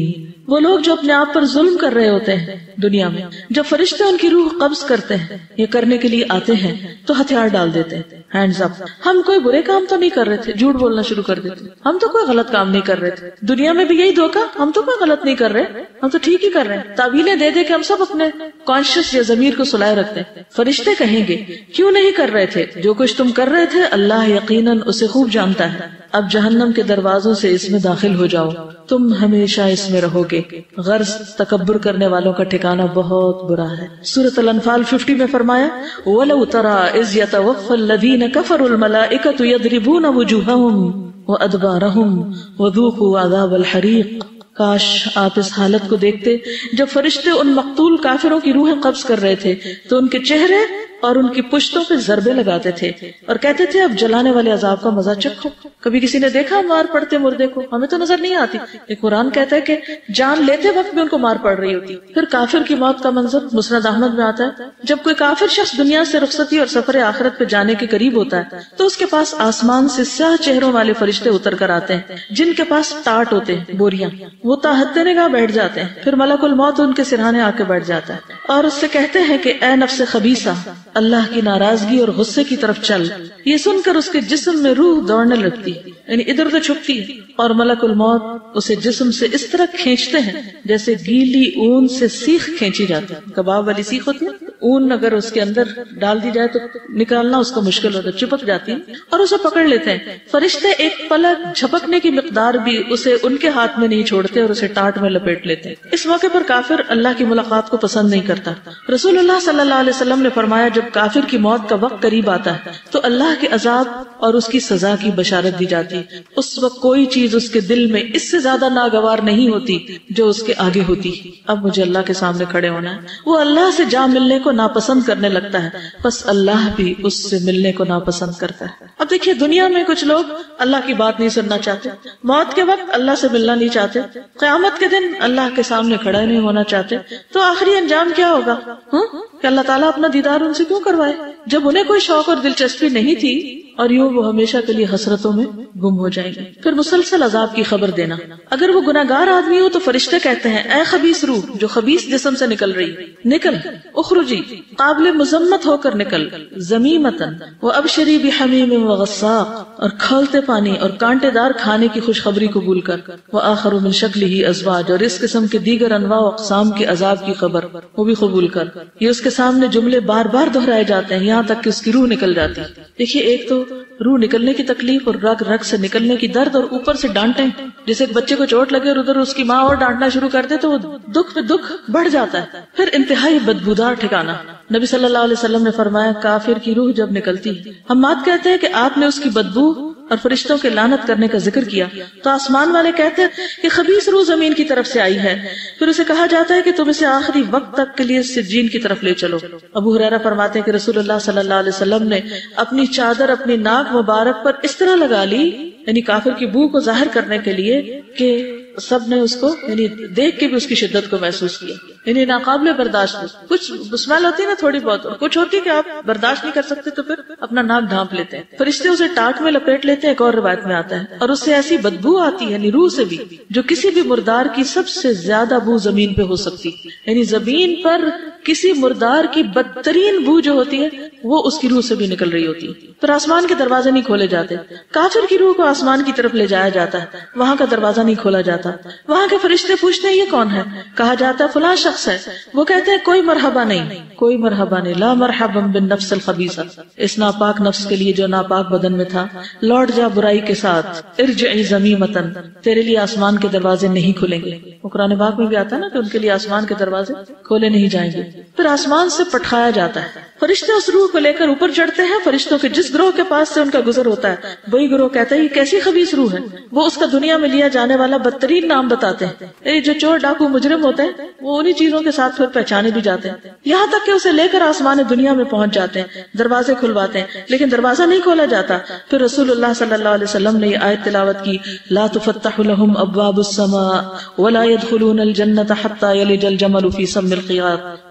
وہ لوگ جو اپنے آپ پر ظلم کر رہے ہوتے ہیں دنیا میں، جب فرشتے ان کی روح قبض کرتے ہیں یا کرنے کے لیے آتے ہیں تو ہتھیار ڈال دیتے ہیں، ہینڈز اپ، ہم کوئی برے کام تو نہیں کر رہے تھے، جھوٹ بولنا شروع کر دیتے، ہم تو کوئی غلط کام نہیں کر رہے تھے، دنیا میں بھی یہی دھوکہ، ہم تو کوئی غلط نہیں کر رہے، ہم تو ٹھیک ہی کر رہے ہیں، تعویلیں دے دے کے ہم سب اپنے کانشیس یا ضمیر کو سلائے رکھتے ہیں۔ فرشتے کہیں گے کیوں نہیں کر رہے تھے؟ جو کچھ تم کر رہے تھے اللہ یقیناً اسے خوب جانتا ہے، اب جہنم کے دروازوں سے اس میں داخل ہو جاؤ، تم ہمیشہ اس میں رہو گے، غرض تکبر کرنے والوں کا ٹھکانہ بہت برا ہے۔ سورۃ الانفال پچاس میں فرمایا وَلَوْ تَرَىٰ إِذْ يَتَوَفَّى الَّذِينَ كَفَرُوا الْمَلَائِكَةُ يَضْرِبُونَ وُجُوهَهُمْ وَأَدْبَارَهُمْ وَذُوقُوا عَذَابَ الْحَرِيقِ، کاش آپ اس حالت کو دیکھتے جب فرشتے ان مقتول کافروں کی روحیں قبض کر رہے تھے تو ان کے چہرے اور ان کی پشتوں پہ ضربے لگاتے تھے اور کہتے تھے اب جلانے والے عذاب کا مزہ چکھو۔ کبھی کسی نے دیکھا مار پڑتے مردے کو؟ ہمیں تو نظر نہیں آتی، ایک قرآن کہتا ہے کہ جان لیتے وقت بھی ان کو مار پڑ رہی ہوتی۔ پھر کافر کی موت کا منظر مسند احمد میں آتا ہے، جب کوئی کافر شخص دنیا سے رخصتی اور سفر آخرت پہ جانے کے قریب ہوتا ہے تو اس کے پاس آسمان سے سیاہ چہروں والے فرشتے اتر کر آتے ہیں جن کے پاس ٹاٹ ہوتے ہیں، بوریاں، وہ تاحت نگاہ بیٹھ جاتے ہیں، پھر ملک الموت ان کے سرہانے آ کے بیٹھ جاتا ہے اور اس سے کہتے ہیں کہ اے نفس خبیثہ، اللہ کی ناراضگی اور غصے کی طرف چل۔ یہ سن کر اس کے جسم میں روح دوڑنے لگتی، یعنی ادھر ادھر چھپتی ہے، اور ملک الموت اسے جسم سے اس طرح کھینچتے ہیں جیسے گیلی اون سے سیخ کھینچی جاتی ہے، کباب والی سیخ ہوتی ہے، اون اگر اس کے اندر ڈال دی جائے تو نکالنا اس کو مشکل ہوتا ہے، چپک جاتی ہے اور اسے پکڑ لیتے ہیں۔ فرشتے ایک پلک جھپکنے کی مقدار بھی اسے ان کے ہاتھ میں نہیں چھوڑتے اور اسے ٹاٹ میں لپیٹ لیتے ہیں۔ اس موقع پر کافر اللہ کی ملاقات کو پسند نہیں کرتا۔ رسول اللہ صلی اللہ علیہ وسلم نے فرمایا جب کافر کی موت کا وقت قریب آتا ہے تو اللہ کے عذاب اور اس کی سزا کی بشارت دی جاتی ہے۔ اس وقت کوئی چیز اس کے دل میں اس سے زیادہ ناگوار نہیں ہوتی جو اس کے آگے ہوتی۔ اب مجھے اللہ کے سامنے کھڑے ہونا ہے۔ وہ اللہ سے جا ملنے کو ناپسند کرنے لگتا ہے، بس اللہ بھی اس سے ملنے کو ناپسند کرتا ہے۔ اب دیکھیے دنیا میں کچھ لوگ اللہ کی بات نہیں سننا چاہتے، موت کے وقت اللہ سے ملنا نہیں چاہتے، قیامت کے دن اللہ کے سامنے کھڑے نہیں ہونا چاہتے، تو آخری انجام کیا ہوگا؟ ہاں کہ اللہ تعالیٰ اپنا دیدار ان سے کیوں کروائے جب انہیں کوئی شوق اور دلچسپی نہیں تھی، اور یوں وہ ہمیشہ کے لیے حسرتوں میں گم ہو جائیں گے۔ پھر مسلسل عذاب کی خبر دینا، اگر وہ گناہگار آدمی ہو تو فرشتے کہتے ہیں اے خبیث روح جو خبیث جسم سے نکل رہی، نکل، اخرجی، قابل مذمت ہو کر نکل، ذمیمتن وابشری بحمیم وغساق، اور کھولتے پانی اور کانٹے دار کھانے کی خوشخبری قبول کر، وآخر من شکلہ ازواج، اور اس قسم کے دیگر انواع و اقسام کے عذاب کی خبر وہ بھی قبول کر۔ یہ اس کے سامنے جملے بار بار دہرائے جاتے ہیں یہاں تک کہ اس کی روح نکل جاتی۔ دیکھیے ایک تو روح نکلنے کی تکلیف اور رگ رگ سے نکلنے کی درد، اور اوپر سے ڈانٹیں، جیسے ایک بچے کو چوٹ لگے اور ادھر اس کی ماں اور ڈانٹنا شروع کر دے تو وہ دکھ پہ دکھ بڑھ جاتا ہے۔ پھر انتہائی بدبودار ٹھکانہ۔ نبی صلی اللہ علیہ وسلم نے فرمایا کافر کی روح جب نکلتی، حماد کہتے ہیں کہ آپ نے اس کی بدبو اور فرشتوں کے لعنت کرنے کا ذکر کیا تو آسمان والے کہتے ہیں کہ خبیث روح زمین کی طرف سے آئی ہے، پھر اسے کہا جاتا ہے کہ تم اسے آخری وقت تک کے لیے سجین کی طرف لے چلو۔ ابو ہریرہ فرماتے ہیں کہ رسول اللہ صلی اللہ علیہ وسلم نے اپنی چادر اپنی ناک مبارک پر اس طرح لگا لی، یعنی کافر کی بو کو ظاہر کرنے کے لیے کہ سب نے اس کو یعنی دیکھ کے بھی اس کی شدت کو محسوس کیا، یعنی ناقابل برداشت۔ کچھ اسمیل ہوتی ہے نا تھوڑی بہت، اور کچھ ہوتی ہے کہ آپ برداشت نہیں کر سکتے تو پھر اپنا ناک ڈھانپ لیتے ہیں۔ فرشتے اسے ٹاٹ میں لپیٹ لیتے ہیں، ایک اور روایت میں آتا ہے، اور اس سے ایسی بدبو آتی ہے یعنی روح سے بھی جو کسی بھی مردار کی سب سے زیادہ بو زمین پہ ہو سکتی، یعنی زمین پر کسی مردار کی بدترین بو جو ہوتی ہے وہ اس کی روح سے بھی نکل رہی ہوتی ہے۔ پھر آسمان کے دروازے نہیں کھولے جاتے، کافر کی روح کو آسمان کی طرف لے جایا جاتا ہے، وہاں کا دروازہ نہیں کھولا جاتا، وہاں کے فرشتے پوچھتے ہیں یہ کون ہے؟ کہا جاتا ہے فلاں شخص ہے، وہ کہتے ہیں کوئی مرحبا نہیں، کوئی مرحبا نہیں، لا مرحبا بالنفس الخبیثہ، اس ناپاک نفس کے لیے جو ناپاک بدن میں تھا، لوٹ جا برائی کے ساتھ، ارجعی ذمیمتن، تیرے لیے آسمان کے دروازے نہیں کھلیں گے۔ وہ قرآن پاک میں بھی آتا ہے نا کہ ان کے لیے آسمان کے دروازے کھولے نہیں جائیں گے۔ پھر آسمان سے پٹھایا جاتا ہے، فرشتے اس روح کو لے کر اوپر چڑھتے ہیں، فرشتوں کے جس گروہ کے پاس سے ان کا گزر ہوتا ہے وہی گروہ کہتا ہے یہ کیسی خبیث روح ہے، وہ اس کا دنیا میں لیا جانے والا بدترین نام بتاتے ہیں، یہ جو چور ڈاکو مجرم ہوتے ہیں وہ انہی چیزوں کے ساتھ پھر پہچانے بھی جاتے ہیں، یہاں تک کہ اسے لے کر آسمان دنیا میں پہنچ جاتے ہیں، دروازے کھلواتے ہیں لیکن دروازہ نہیں کھولا جاتا۔ پھر رسول اللہ صلی اللہ علیہ وسلم نے یہ آیت تلاوت کی، لا تفتح لهم ابواب السماء ولا يدخلون الجنة حتى يلج الجمل في سم الخياط،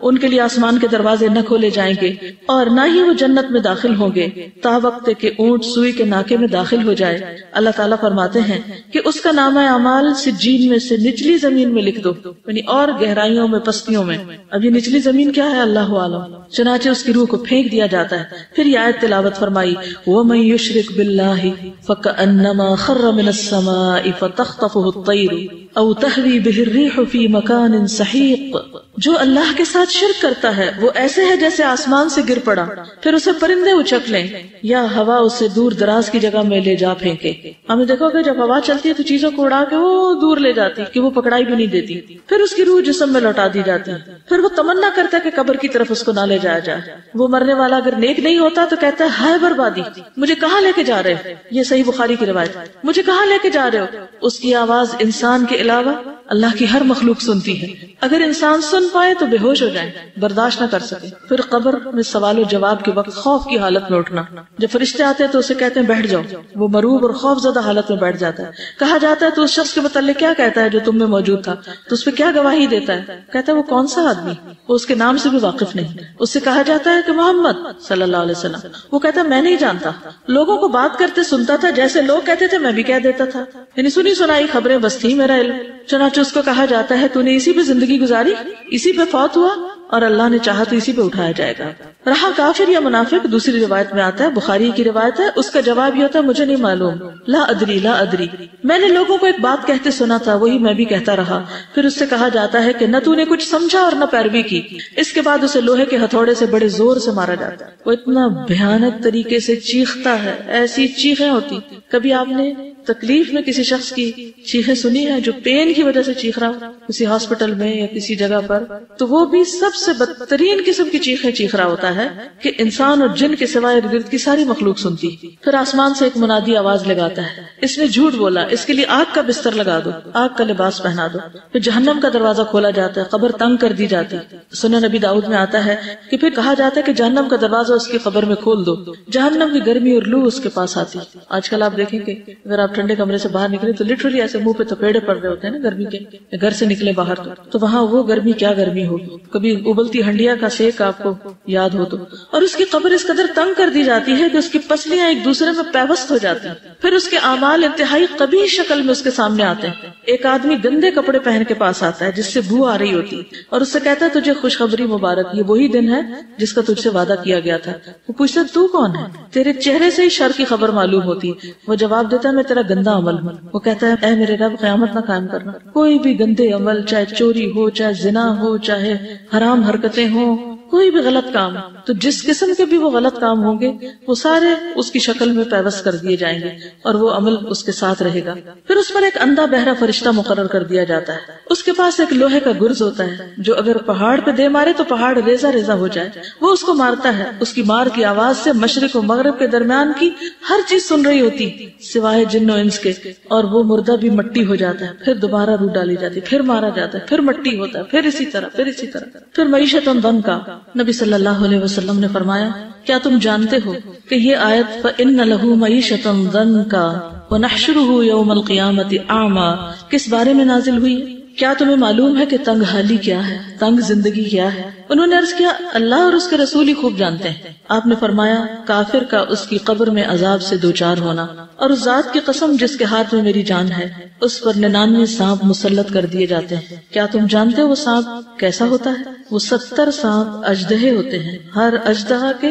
ان کے لیے آسمان کے دروازے نہ کھولے جائیں گے اور نہ ہی وہ جنت میں داخل ہوں گے تا وقت کہ اونٹ سوئی کے ناکے میں داخل ہو جائے۔ اللہ تعالیٰ فرماتے ہیں کہ اس کا نامہ اعمال سجین میں سے نچلی زمین میں لکھ دو، یعنی اور گہرائیوں میں، پستیوں میں۔ اب یہ نچلی زمین کیا ہے اللہ عالم۔ چنانچہ اس کی روح کو پھینک دیا جاتا ہے۔ پھر یہ آیت تلاوت فرمائی، وَمَن يُشْرِكْ بِاللَّهِ فَكَأَنَّمَا خَرَّ مِنَ السَّمَاءِ فَتَخْطَفُهُ الطَّيْرُ أَوْ تَهْوِي بِهِ الرِّيحُ فِي مَكَانٍ سَحِيقٍ۔ جو اللہ کے ساتھ شرک کرتا ہے وہ ایسے ہے جیسے آسمان سے گر پڑا، پھر اسے پرندے اچک لیں یا ہوا اسے دور دراز کی جگہ میں لے جا پھینکے۔ ہمیں دیکھو کہ جب ہوا چلتی ہے تو چیزوں کو اڑا کے وہ دور لے جاتی کہ وہ پکڑائی بھی نہیں دیتی، پھر اس کی روح جسم میں لوٹا دی جاتی ہے۔ پھر وہ تمنا کرتا ہے کہ قبر کی طرف اس کو نہ لے جایا جائے۔ وہ مرنے والا اگر نیک نہیں ہوتا تو کہتا ہے ہائے بربادی، مجھے کہاں لے کے جا رہے ہو؟ یہ صحیح بخاری کی روایت، مجھے کہاں لے کے جا رہے ہو؟ اس کی آواز انسان کے علاوہ اللہ کی ہر مخلوق سنتی ہے۔ اگر انسان سن پائے تو بے ہوش ہو جائیں، برداشت نہ کر سکے۔ پھر قبر میں سوال و جواب کے وقت خوف کی حالت میں اٹھنا۔ جب فرشتے آتے ہیں تو اسے کہتے ہیں بیٹھ جاؤ، وہ مروب اور خوف زدہ حالت میں بیٹھ جاتا ہے۔ کہا جاتا ہے تو اس شخص کے متعلق کیا کہتا ہے جو تم میں موجود تھا؟ تو اس پہ کیا گواہی دیتا ہے؟ کہتا ہے وہ کون سا آدمی؟ وہ اس کے نام سے بھی واقف نہیں۔ اس سے کہا جاتا ہے کہ محمد صلی اللہ علیہ وسلم، وہ کہتا ہے میں نہیں جانتا، لوگوں کو بات کرتے سنتا تھا، جیسے لوگ کہتے تھے میں بھی کہہ دیتا تھا، یعنی سنی سنائی خبریں بس تھی میرا علم۔ چنانچہ اس کو کہا جاتا ہے تو نے اسی پہ زندگی گزاری، اسی پہ فوت ہوا، اور اللہ نے چاہا تو اسی پہ اٹھایا جائے گا۔ رہا کافر یا منافق، دوسری روایت میں آتا ہے، بخاری کی روایت ہے، اس کا جواب یہ ہوتا ہے مجھے نہیں معلوم، لا ادری لا ادری، میں نے لوگوں کو ایک بات کہتے سنا تھا، وہی میں بھی کہتا رہا۔ پھر اس سے کہا جاتا ہے کہ نہ تو نے کچھ سمجھا اور نہ پیروی کی۔ اس کے بعد اسے لوہے کے ہتھوڑے سے بڑے زور سے مارا جاتا ہے، وہ اتنا بھیانک طریقے سے چیختا ہے، ایسی چیخیں ہوتی۔ کبھی آپ نے تکلیف میں کسی شخص کی چیخیں سنی ہے جو پین کی وجہ سے چیخ رہا ہو کسی ہاسپٹل میں یا کسی جگہ پر؟ تو وہ بھی سب سے بدترین قسم کی چیخیں چیخ رہا ہوتا ہے کہ انسان اور جن کے سوائے ارد گرد کی ساری مخلوق سنتی۔ پھر آسمان سے ایک منادی آواز لگاتا ہے، اس نے جھوٹ بولا، اس کے لیے آگ کا بستر لگا دو، آگ کا لباس پہنا دو۔ پھر جہنم کا دروازہ کھولا جاتا ہے، قبر تنگ کر دی جاتی۔ سنن نبی داؤد میں آتا ہے کہ پھر کہا جاتا ہے کہ جہنم کا دروازہ اس کی قبر میں کھول دو، جہنم کی گرمی اور لو اس کے پاس آتی۔ آج کل آپ دیکھیں کہ اگر آپ ٹھنڈے کمرے سے باہر نکلے تو لٹرلی ایسے منہ پہ تپیڑے پڑ رہے ہوتے ہیں نا گرمی کے، گھر سے نکلے باہر تو, تو وہاں وہ گرمی کیا گرمی ہوگی، کبھی ابلتی ہنڈیا کا سیک آپ کو یاد ہو تو۔ اور اس کی قبر اس قدر تنگ کر دی جاتی ہے کہ اس کی پسلیاں ایک دوسرے میں پیوست ہو جاتی ہیں۔ پھر اس کے اعمال انتہائی قبیح شکل میں اس کے سامنے آتے ہیں۔ ایک آدمی گندے کپڑے پہن کے پاس آتا ہے جس سے بو آ رہی ہوتی اور اس سے کہتا ہے تجھے خوشخبری مبارک، یہ وہی دن ہے جس کا تجھ سے وعدہ کیا گیا تھا۔ وہ پوچھتا تو کون ہے؟ تیرے چہرے سے ہی شر کی خبر معلوم ہوتی۔ وہ جواب دیتا ہے میں تیرا گندا عمل ہوں۔ وہ کہتا ہے اے میرے رب قیامت نہ قائم کرنا، کوئی بھی گندے عمل، چاہے چوری ہو، چاہے زنا ہو، چاہے حرام حرکتیں ہوں، کوئی بھی غلط کام، تو جس قسم کے بھی وہ غلط کام ہوں گے وہ سارے اس کی شکل میں پیوست کر دیے جائیں گے اور وہ عمل اس کے ساتھ رہے گا۔ پھر اس پر ایک اندھا بہرا فرشتہ مقرر کر دیا جاتا ہے، اس کے پاس ایک لوہے کا گرز ہوتا ہے جو اگر پہاڑ پہ دے مارے تو پہاڑ ریزہ ریزہ ہو جائے۔ وہ اس کو مارتا ہے، اس کی مار کی آواز سے مشرق و مغرب کے درمیان کی ہر چیز سن رہی ہوتی سوائے جن و انس کے، اور وہ مردہ بھی مٹی ہو جاتا ہے۔ پھر دوبارہ روح ڈالی جاتی، پھر مارا جاتا ہے، پھر مٹی ہوتا ہے، پھر اسی طرح پھر اسی طرح پھر معیشت ضنک کا۔ نبی صلی اللہ علیہ وسلم نے فرمایا کیا تم جانتے ہو کہ یہ آیت فَإِنَّ لَهُ مَعِيشَةً ضَنكَ وَنَحْشُرُهُ يَوْمَ الْقِيَامَةِ أَعْمَى کس بارے میں نازل ہوئی؟ کیا تمہیں معلوم ہے کہ تنگ حالی کیا ہے، تنگ زندگی کیا ہے؟ انہوں نے عرض کیا اللہ اور اس کے رسول ہی خوب جانتے ہیں۔ آپ نے فرمایا کافر کا اس کی قبر میں عذاب سے دوچار ہونا، اور اس ذات کی قسم جس کے ہاتھ میں میری جان ہے اس پر ننانوے سانپ مسلط کر دیے جاتے ہیں۔ کیا تم جانتے ہو وہ سانپ کیسا ہوتا ہے؟ وہ ستر سانپ اژدہے ہوتے ہیں، ہر اژدہا کے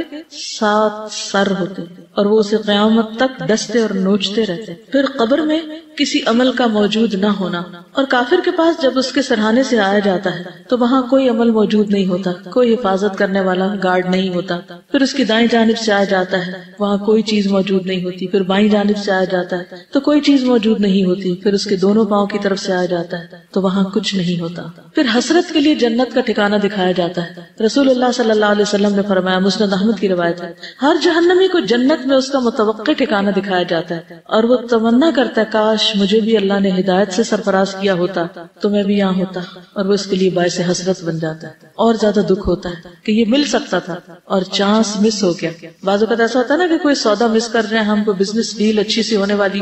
سات سر ہوتے ہیں اور وہ اسے قیامت تک ڈستے اور نوچتے رہتے ہیں۔ پھر قبر میں کسی عمل کا موجود نہ ہونا، اور کافر کے پاس جب اس کے سرہانے سے آیا جاتا ہے تو وہاں کوئی عمل موجود نہیں ہوتا، کوئی حفاظت کرنے والا گارڈ نہیں ہوتا۔ پھر اس کی دائیں جانب سے آیا جاتا ہے، وہاں کوئی چیز موجود نہیں ہوتی۔ پھر بائیں جانب سے آیا جاتا ہے تو کوئی چیز موجود نہیں ہوتی۔ پھر اس کے دونوں پاؤں کی طرف سے آیا جاتا ہے تو وہاں کچھ نہیں ہوتا۔ پھر حسرت کے لیے جنت کا ٹھکانہ دکھایا جاتا ہے۔ رسول اللہ صلی اللہ علیہ وسلم نے فرمایا، مسند احمد کی روایت ہے، ہر جہنمی کو جنت میں اس کا متوقع ٹھکانہ دکھایا جاتا ہے اور وہ تمنا کرتا ہے کاش مجھے بھی اللہ نے ہدایت سے سرفراز کیا ہوتا تو میں بھی یہاں ہوتا، اور وہ اس کے لیے باعث حسرت بن جاتا ہے۔ اور زیادہ دکھ ہوتا ہے کہ یہ مل سکتا تھا اور چانس مس ہو گیا۔ بعض اوقات ایسا ہوتا ہے نا کہ کوئی سودا مس کر رہے ہیں ہم، کو بزنس ڈیل اچھی سی ہونے والی ہو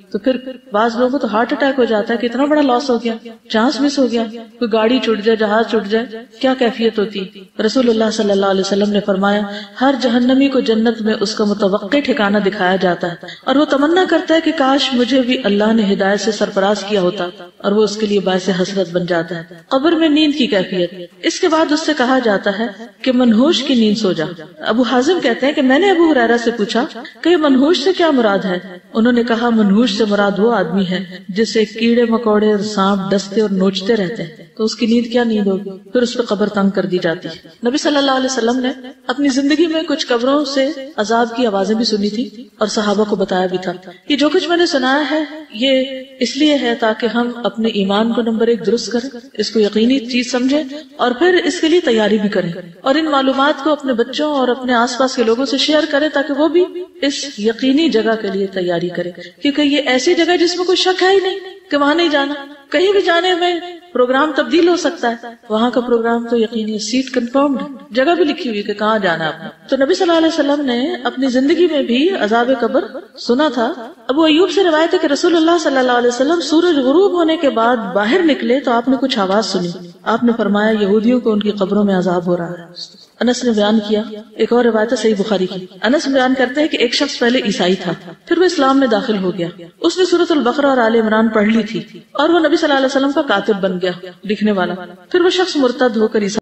تو پھر بعض لوگوں کو تو ہارٹ اٹیک ہو جاتا ہے کہ اتنا بڑا لاس ہو گیا, چانس مس ہو گیا, کوئی گاڑی چھوٹ جائے, جہاز چھوٹ جائے, کیا کیفیت ہوتی. رسول اللہ صلی اللہ علیہ وسلم نے فرمایا ہر جہنمی کو جنت میں اس کا متوقع ٹھکانہ دکھایا جاتا ہے اور وہ تمنا کرتا ہے کہ کاش مجھے بھی اللہ نے ہدایت سے سرفراز کیا ہوتا, اور وہ اس کے لیے باعث حسرت بن جاتا ہے. قبر میں نیند کی کیفیت. اس کے بعد اس سے کہا جاتا ہے کہ منحوش کی نیند سو جا. ابو حازم کہتے ہیں کہ میں نے ابو ہریرہ سے پوچھا کہ منحوش سے کیا مراد ہے. انہوں نے کہا منحوش سے مراد وہ آدمی ہے جسے کیڑے مکوڑے اور سانپ ڈستے اور نوچتے رہتے ہیں, تو اس کی نیند کیا نیند ہوگی, پھر اس پہ قبر تنگ کر دی جاتی ہے. نبی صلی اللہ علیہ وسلم نے اپنی زندگی میں کچھ قبروں سے عذاب کی آوازیں بھی سنی تھی اور صحابہ کو بتایا بھی تھا. یہ جو کچھ میں نے سنایا ہے یہ اس لیے ہے تاکہ ہم اپنے ایمان کو نمبر ایک درست کریں, اس کو یقینی چیز سمجھیں اور پھر اس کے لیے تیاری بھی کریں, اور ان معلومات کو اپنے بچوں اور اپنے آس پاس کے لوگوں سے شیئر کریں تاکہ وہ بھی اس یقینی جگہ کے لیے تیاری کریں. کیونکہ یہ ایسی جگہ جس میں کوئی شک ہے ہی نہیں کہ وہاں نہیں جانا, کہیں بھی جانے میں پروگرام تبدیل ہو سکتا ہے. وہاں کا پروگرام تو یقینی سیٹ کنفرمڈ, جگہ بھی لکھی ہوئی کہ کہاں جانا ہے آپ نے. تو نبی صلی اللہ علیہ وسلم نے اپنی زندگی میں بھی عذاب قبر سنا تھا. ابو ایوب سے روایت ہے کہ رسول اللہ صلی اللہ علیہ وسلم سورج غروب ہونے کے بعد باہر نکلے تو آپ نے کچھ آواز سنی. آپ نے فرمایا یہودیوں کو ان کی قبروں میں عذاب ہو رہا ہے. انس نے بیان کیا, ایک اور روایت ہے صحیح بخاری کی. انس بیان کرتے ہیں کہ ایک شخص پہلے عیسائی تھا, پھر وہ اسلام میں داخل ہو گیا. اس نے سورۃ البقرہ اور آل عمران پڑھ لی تھی اور وہ نبی صلی اللہ علیہ وسلم کا کاتب بن گیا, لکھنے والا. پھر وہ شخص مرتد ہو کر